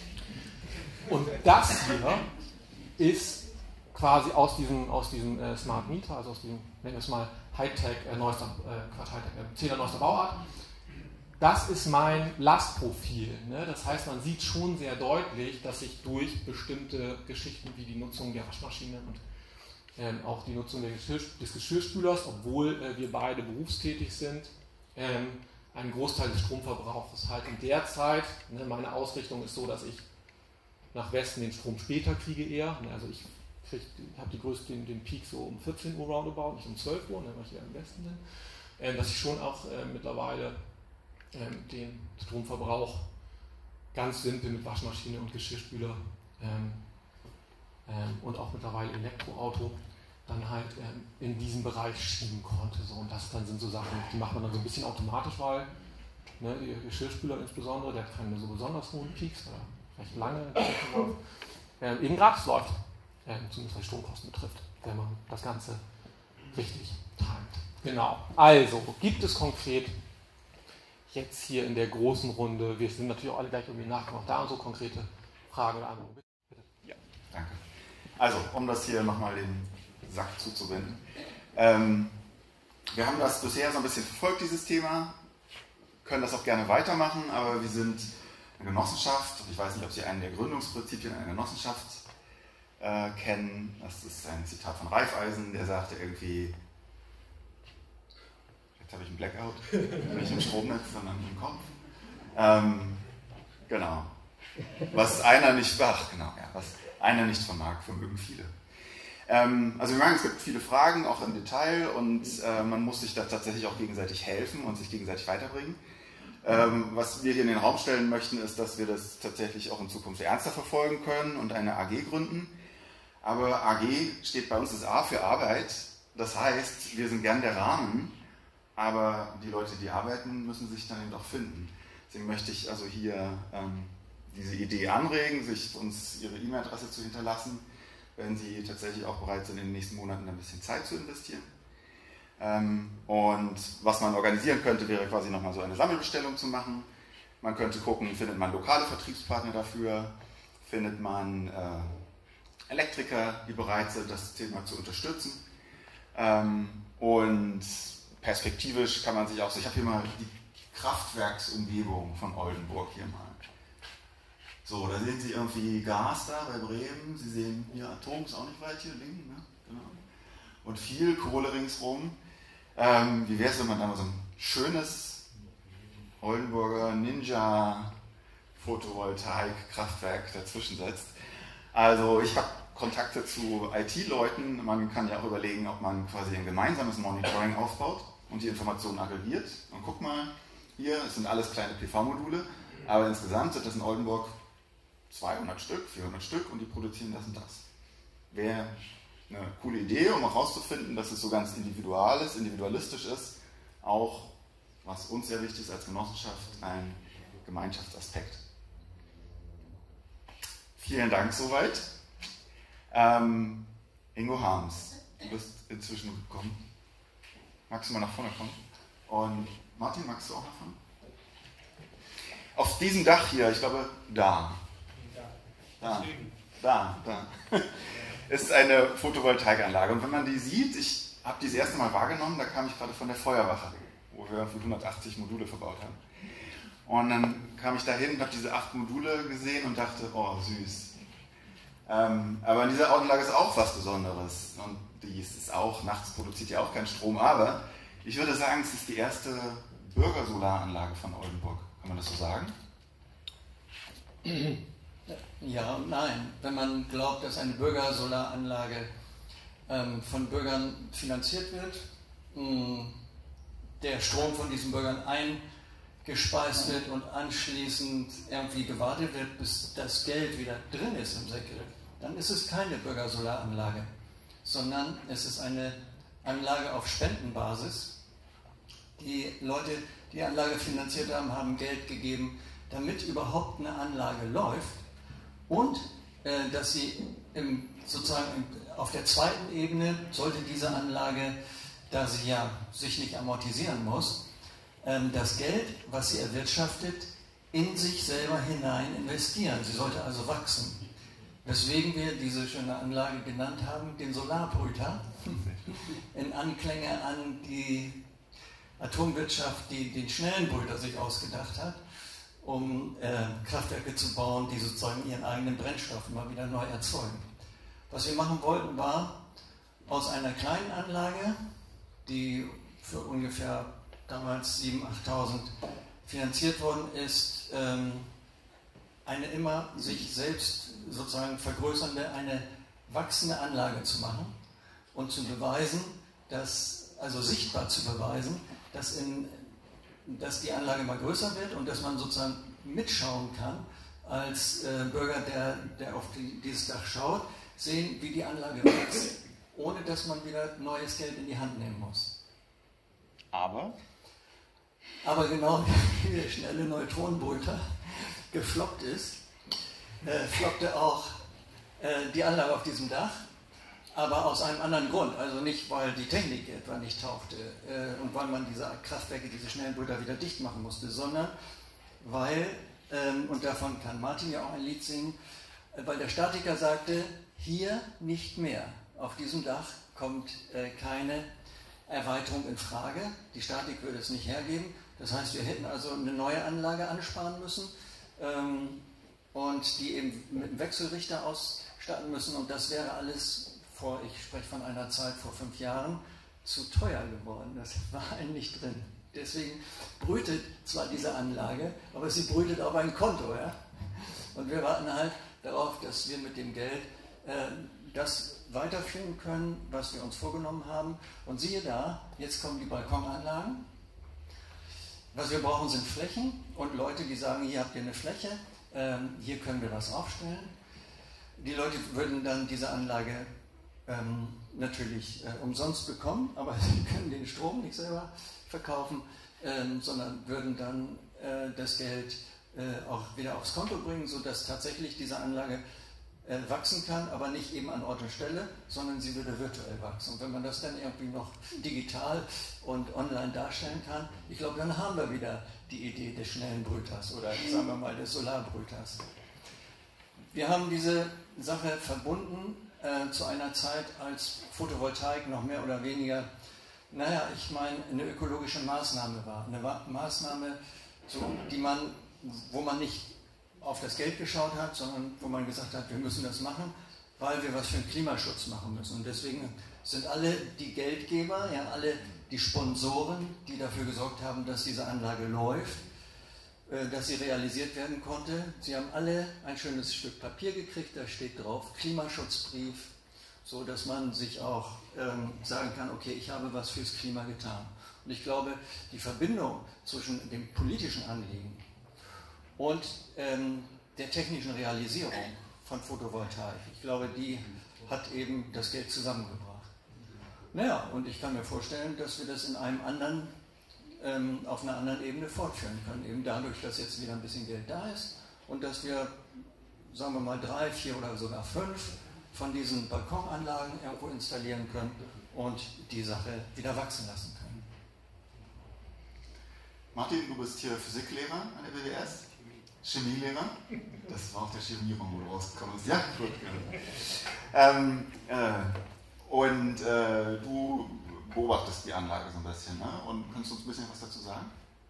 Und das hier ist quasi aus diesem, aus diesem äh, Smart Meter, also aus diesem, nennen wir es mal Hightech, äh, neuester, äh, Quatsch, Hightech, äh, Zähler neuester Bauart. Das ist mein Lastprofil. Ne? Das heißt, man sieht schon sehr deutlich, dass ich durch bestimmte Geschichten wie die Nutzung der Waschmaschine und ähm, auch die Nutzung der Geschirr, des Geschirrspülers, obwohl äh, wir beide berufstätig sind, ähm, einen Großteil des Stromverbrauchs halt in der Zeit, ne, meine Ausrichtung ist so, dass ich nach Westen den Strom später kriege eher. Ne? Also ich, ich habe die größte, den, den Peak so um vierzehn Uhr roundabout, nicht um zwölf Uhr, ne, weil ich eher im Westen bin. Ähm, dass ich schon auch äh, mittlerweile den Stromverbrauch ganz simpel mit Waschmaschine und Geschirrspüler ähm, ähm, und auch mittlerweile Elektroauto dann halt ähm, in diesem Bereich schieben konnte. So. Und das dann sind so Sachen, die macht man dann so ein bisschen automatisch, weil ne, der Geschirrspüler insbesondere, der hat keine so besonders hohen Peaks oder recht lange ähm, eben gratis läuft, ähm, zumindest was Stromkosten betrifft, wenn man das Ganze richtig timet. Genau, also gibt es konkret jetzt hier in der großen Runde, wir sind natürlich auch alle gleich irgendwie nachgemacht, da und so konkrete Fragen oder Anregungen. Bitte. Ja, danke. Also, um das hier nochmal den Sack zuzubinden. Ähm, wir haben das bisher so ein bisschen verfolgt, dieses Thema, können das auch gerne weitermachen, aber wir sind eine Genossenschaft und ich weiß nicht, ob Sie einen der Gründungsprinzipien einer Genossenschaft äh, kennen. Das ist ein Zitat von Raiffeisen, der sagte irgendwie, habe ich einen Blackout, nicht im Stromnetz, sondern im Kopf. Ähm, genau. Was einer nicht, ach genau, ja, was einer nicht vermag, vermögen viele. Ähm, also wir merken, es gibt viele Fragen, auch im Detail, und äh, man muss sich da tatsächlich auch gegenseitig helfen und sich gegenseitig weiterbringen. Ähm, was wir hier in den Raum stellen möchten, ist, dass wir das tatsächlich auch in Zukunft ernster verfolgen können und eine A G gründen. Aber A G steht bei uns das A für Arbeit. Das heißt, wir sind gern der Rahmen, aber die Leute, die arbeiten, müssen sich dann eben auch finden. Deswegen möchte ich also hier ähm, diese Idee anregen, sich uns Ihre E-Mail-Adresse zu hinterlassen, wenn Sie tatsächlich auch bereit sind, in den nächsten Monaten ein bisschen Zeit zu investieren. Ähm, und was man organisieren könnte, wäre quasi nochmal so eine Sammelbestellung zu machen. Man könnte gucken, findet man lokale Vertriebspartner dafür, findet man äh, Elektriker, die bereit sind, das Thema zu unterstützen. Ähm, und perspektivisch kann man sich auch so, ich habe hier mal die Kraftwerksumgebung von Oldenburg hier mal. So, da sehen Sie irgendwie Gas da bei Bremen, Sie sehen hier Atom, ist auch nicht weit hier links, ne? Genau. Und viel Kohle ringsrum. Ähm, wie wäre es, wenn man da mal so ein schönes Oldenburger Ninja Photovoltaik-Kraftwerk dazwischen setzt? Also ich habe Kontakte zu I T-Leuten, man kann ja auch überlegen, ob man quasi ein gemeinsames Monitoring aufbaut und die Informationen aggregiert. Und guck mal, hier, es sind alles kleine P V-Module, aber insgesamt sind das in Oldenburg zweihundert Stück, vierhundert Stück und die produzieren das und das. Wäre eine coole Idee, um auch herauszufinden, dass es so ganz individual ist, individualistisch ist, auch, was uns sehr wichtig ist als Genossenschaft, ein Gemeinschaftsaspekt. Vielen Dank soweit. Ähm, Ingo Harms, du bist inzwischen gekommen. Magst du mal nach vorne kommen? Und Martin, magst du auch nach vorne? Auf diesem Dach hier, ich glaube, da. Da, da, da. Ist eine Photovoltaikanlage. Und wenn man die sieht, ich habe die das erste Mal wahrgenommen, da kam ich gerade von der Feuerwache, wo wir hundertachtzig Module verbaut haben. Und dann kam ich da hin und habe diese acht Module gesehen und dachte, oh, süß. Ähm, aber in dieser Anlage ist auch was Besonderes. Und die ist auch, nachts produziert ja auch keinen Strom, aber ich würde sagen, es ist die erste Bürgersolaranlage von Oldenburg. Kann man das so sagen? Ja und nein. Wenn man glaubt, dass eine Bürgersolaranlage ähm, von Bürgern finanziert wird, mh, der Strom von diesen Bürgern eingespeist wird und anschließend irgendwie gewartet wird, bis das Geld wieder drin ist im Säckel, dann ist es keine Bürgersolaranlage, sondern es ist eine Anlage auf Spendenbasis. Die Leute, die die Anlage finanziert haben, haben Geld gegeben, damit überhaupt eine Anlage läuft und äh, dass sie im, sozusagen im, auf der zweiten Ebene sollte diese Anlage, da sie ja sich nicht amortisieren muss, ähm, das Geld, was sie erwirtschaftet, in sich selber hinein investieren. Sie sollte also wachsen. Weswegen wir diese schöne Anlage genannt haben, den Solarbrüter, in Anklänge an die Atomwirtschaft, die den schnellen Brüter sich ausgedacht hat, um äh, Kraftwerke zu bauen, die sozusagen ihren eigenen Brennstoff immer wieder neu erzeugen. Was wir machen wollten, war aus einer kleinen Anlage, die für ungefähr damals siebentausend, achttausend finanziert worden ist, ähm, eine immer sich selbst sozusagen vergrößernde, eine wachsende Anlage zu machen und zu beweisen, dass, also sichtbar zu beweisen, dass, in, dass die Anlage mal größer wird und dass man sozusagen mitschauen kann, als äh, Bürger, der, der auf die, dieses Dach schaut, sehen, wie die Anlage wächst, ohne dass man wieder neues Geld in die Hand nehmen muss. Aber? Aber genau wie der schnelle Neutronenbrüter gefloppt ist, äh, floppte auch äh, die Anlage auf diesem Dach, aber aus einem anderen Grund. Also nicht, weil die Technik etwa nicht taugte äh, und weil man diese Kraftwerke, diese schnellen Brüter wieder dicht machen musste, sondern weil, ähm, und davon kann Martin ja auch ein Lied singen, äh, weil der Statiker sagte, hier nicht mehr. Auf diesem Dach kommt äh, keine Erweiterung in Frage. Die Statik würde es nicht hergeben. Das heißt, wir hätten also eine neue Anlage ansparen müssen ähm, und die eben mit einem Wechselrichter ausstatten müssen. Und das wäre alles, vor, ich spreche von einer Zeit vor fünf Jahren, zu teuer geworden. Das war eigentlich drin. Deswegen brütet zwar diese Anlage, aber sie brütet auf ein Konto. Ja? Und wir warten halt darauf, dass wir mit dem Geld äh, das weiterführen können, was wir uns vorgenommen haben. Und siehe da, jetzt kommen die Balkonanlagen. Was wir brauchen, sind Flächen und Leute, die sagen, hier habt ihr eine Fläche, ähm, hier können wir was aufstellen. Die Leute würden dann diese Anlage ähm, natürlich äh, umsonst bekommen, aber sie können den Strom nicht selber verkaufen, ähm, sondern würden dann äh, das Geld äh, auch wieder aufs Konto bringen, sodass tatsächlich diese Anlage äh, wachsen kann, aber nicht eben an Ort und Stelle, sondern sie würde virtuell wachsen. Und wenn man das dann irgendwie noch digital und online darstellen kann, ich glaube, dann haben wir wieder die Idee des schnellen Brüters oder sagen wir mal des Solarbrüters. Wir haben diese Sache verbunden äh, zu einer Zeit, als Photovoltaik noch mehr oder weniger, naja, ich meine, eine ökologische Maßnahme war. Eine Ma- Maßnahme, so, die man, wo man nicht auf das Geld geschaut hat, sondern wo man gesagt hat, wir müssen das machen, weil wir was für den Klimaschutz machen müssen. Und deswegen sind alle die Geldgeber, ja, alle die Sponsoren, die dafür gesorgt haben, dass diese Anlage läuft, äh, dass sie realisiert werden konnte. Sie haben alle ein schönes Stück Papier gekriegt, da steht drauf Klimaschutzbrief, so dass man sich auch ähm, sagen kann, okay, ich habe was fürs Klima getan. Und ich glaube, die Verbindung zwischen dem politischen Anliegen und ähm, der technischen Realisierung von Photovoltaik, ich glaube, die hat eben das Geld zusammengebracht. Naja, und ich kann mir vorstellen, dass wir das in einem anderen, ähm, auf einer anderen Ebene fortführen können. Eben dadurch, dass jetzt wieder ein bisschen Geld da ist und dass wir, sagen wir mal, drei, vier oder sogar fünf von diesen Balkonanlagen irgendwo installieren können und die Sache wieder wachsen lassen können. Martin, du bist hier Physiklehrer an der B W S? Chemielehrer? Das war auch der Chemieraum, wo du rausgekommen bist. Ja, gut. ähm, äh, und äh, du beobachtest die Anlage so ein bisschen, ne? Und kannst du uns ein bisschen was dazu sagen?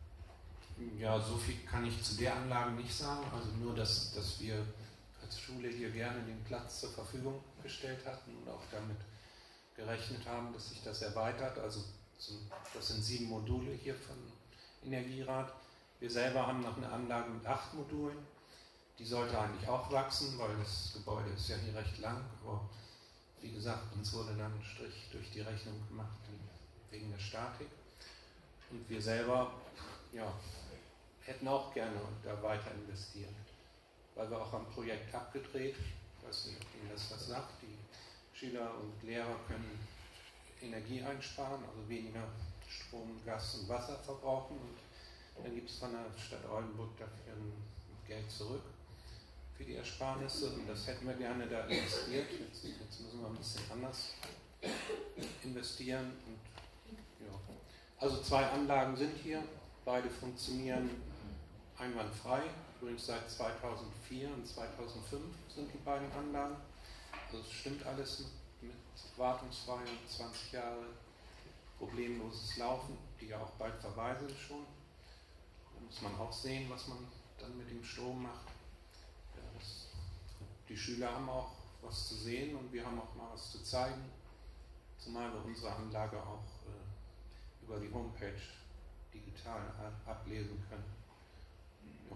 Ja, so viel kann ich zu der Anlage nicht sagen. Also nur, dass, dass wir als Schule hier gerne den Platz zur Verfügung gestellt hatten und auch damit gerechnet haben, dass sich das erweitert. Also zum, das sind sieben Module hier von Energierad. Wir selber haben noch eine Anlage mit acht Modulen. Die sollte eigentlich auch wachsen, weil das Gebäude ist ja hier recht lang. Aber wie gesagt, uns wurde dann ein Strich durch die Rechnung gemacht wegen der Statik. Und wir selber ja, hätten auch gerne da weiter investiert. Weil wir auch am Projekt abgedreht, ich weiß nicht, ob Ihnen das was sagt, die Schüler und Lehrer können Energie einsparen, also weniger Strom, Gas und Wasser verbrauchen. Und dann gibt es von der Stadt Oldenburg dafür ein Geld zurück für die Ersparnisse und das hätten wir gerne da investiert. Jetzt, jetzt müssen wir ein bisschen anders investieren. Und, ja. Also zwei Anlagen sind hier, beide funktionieren einwandfrei. Übrigens seit zweitausendvier und zweitausendfünf sind die beiden Anlagen. Also es stimmt alles mit, mit wartungsfrei und zwanzig Jahre problemloses Laufen, die ja auch bald verweisen schon. Da muss man auch sehen, was man dann mit dem Strom macht. Ja, das, die Schüler haben auch was zu sehen und wir haben auch mal was zu zeigen, zumal wir unsere Anlage auch äh, über die Homepage digital ablesen können. Ja.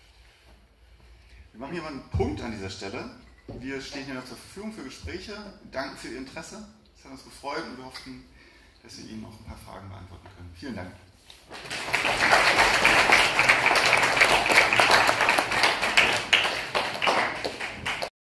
Wir machen hier mal einen Punkt an dieser Stelle. Wir stehen hier noch zur Verfügung für Gespräche. Danke für Ihr Interesse. Es hat uns gefreut und wir hoffen, dass wir Ihnen noch ein paar Fragen beantworten können. Vielen Dank.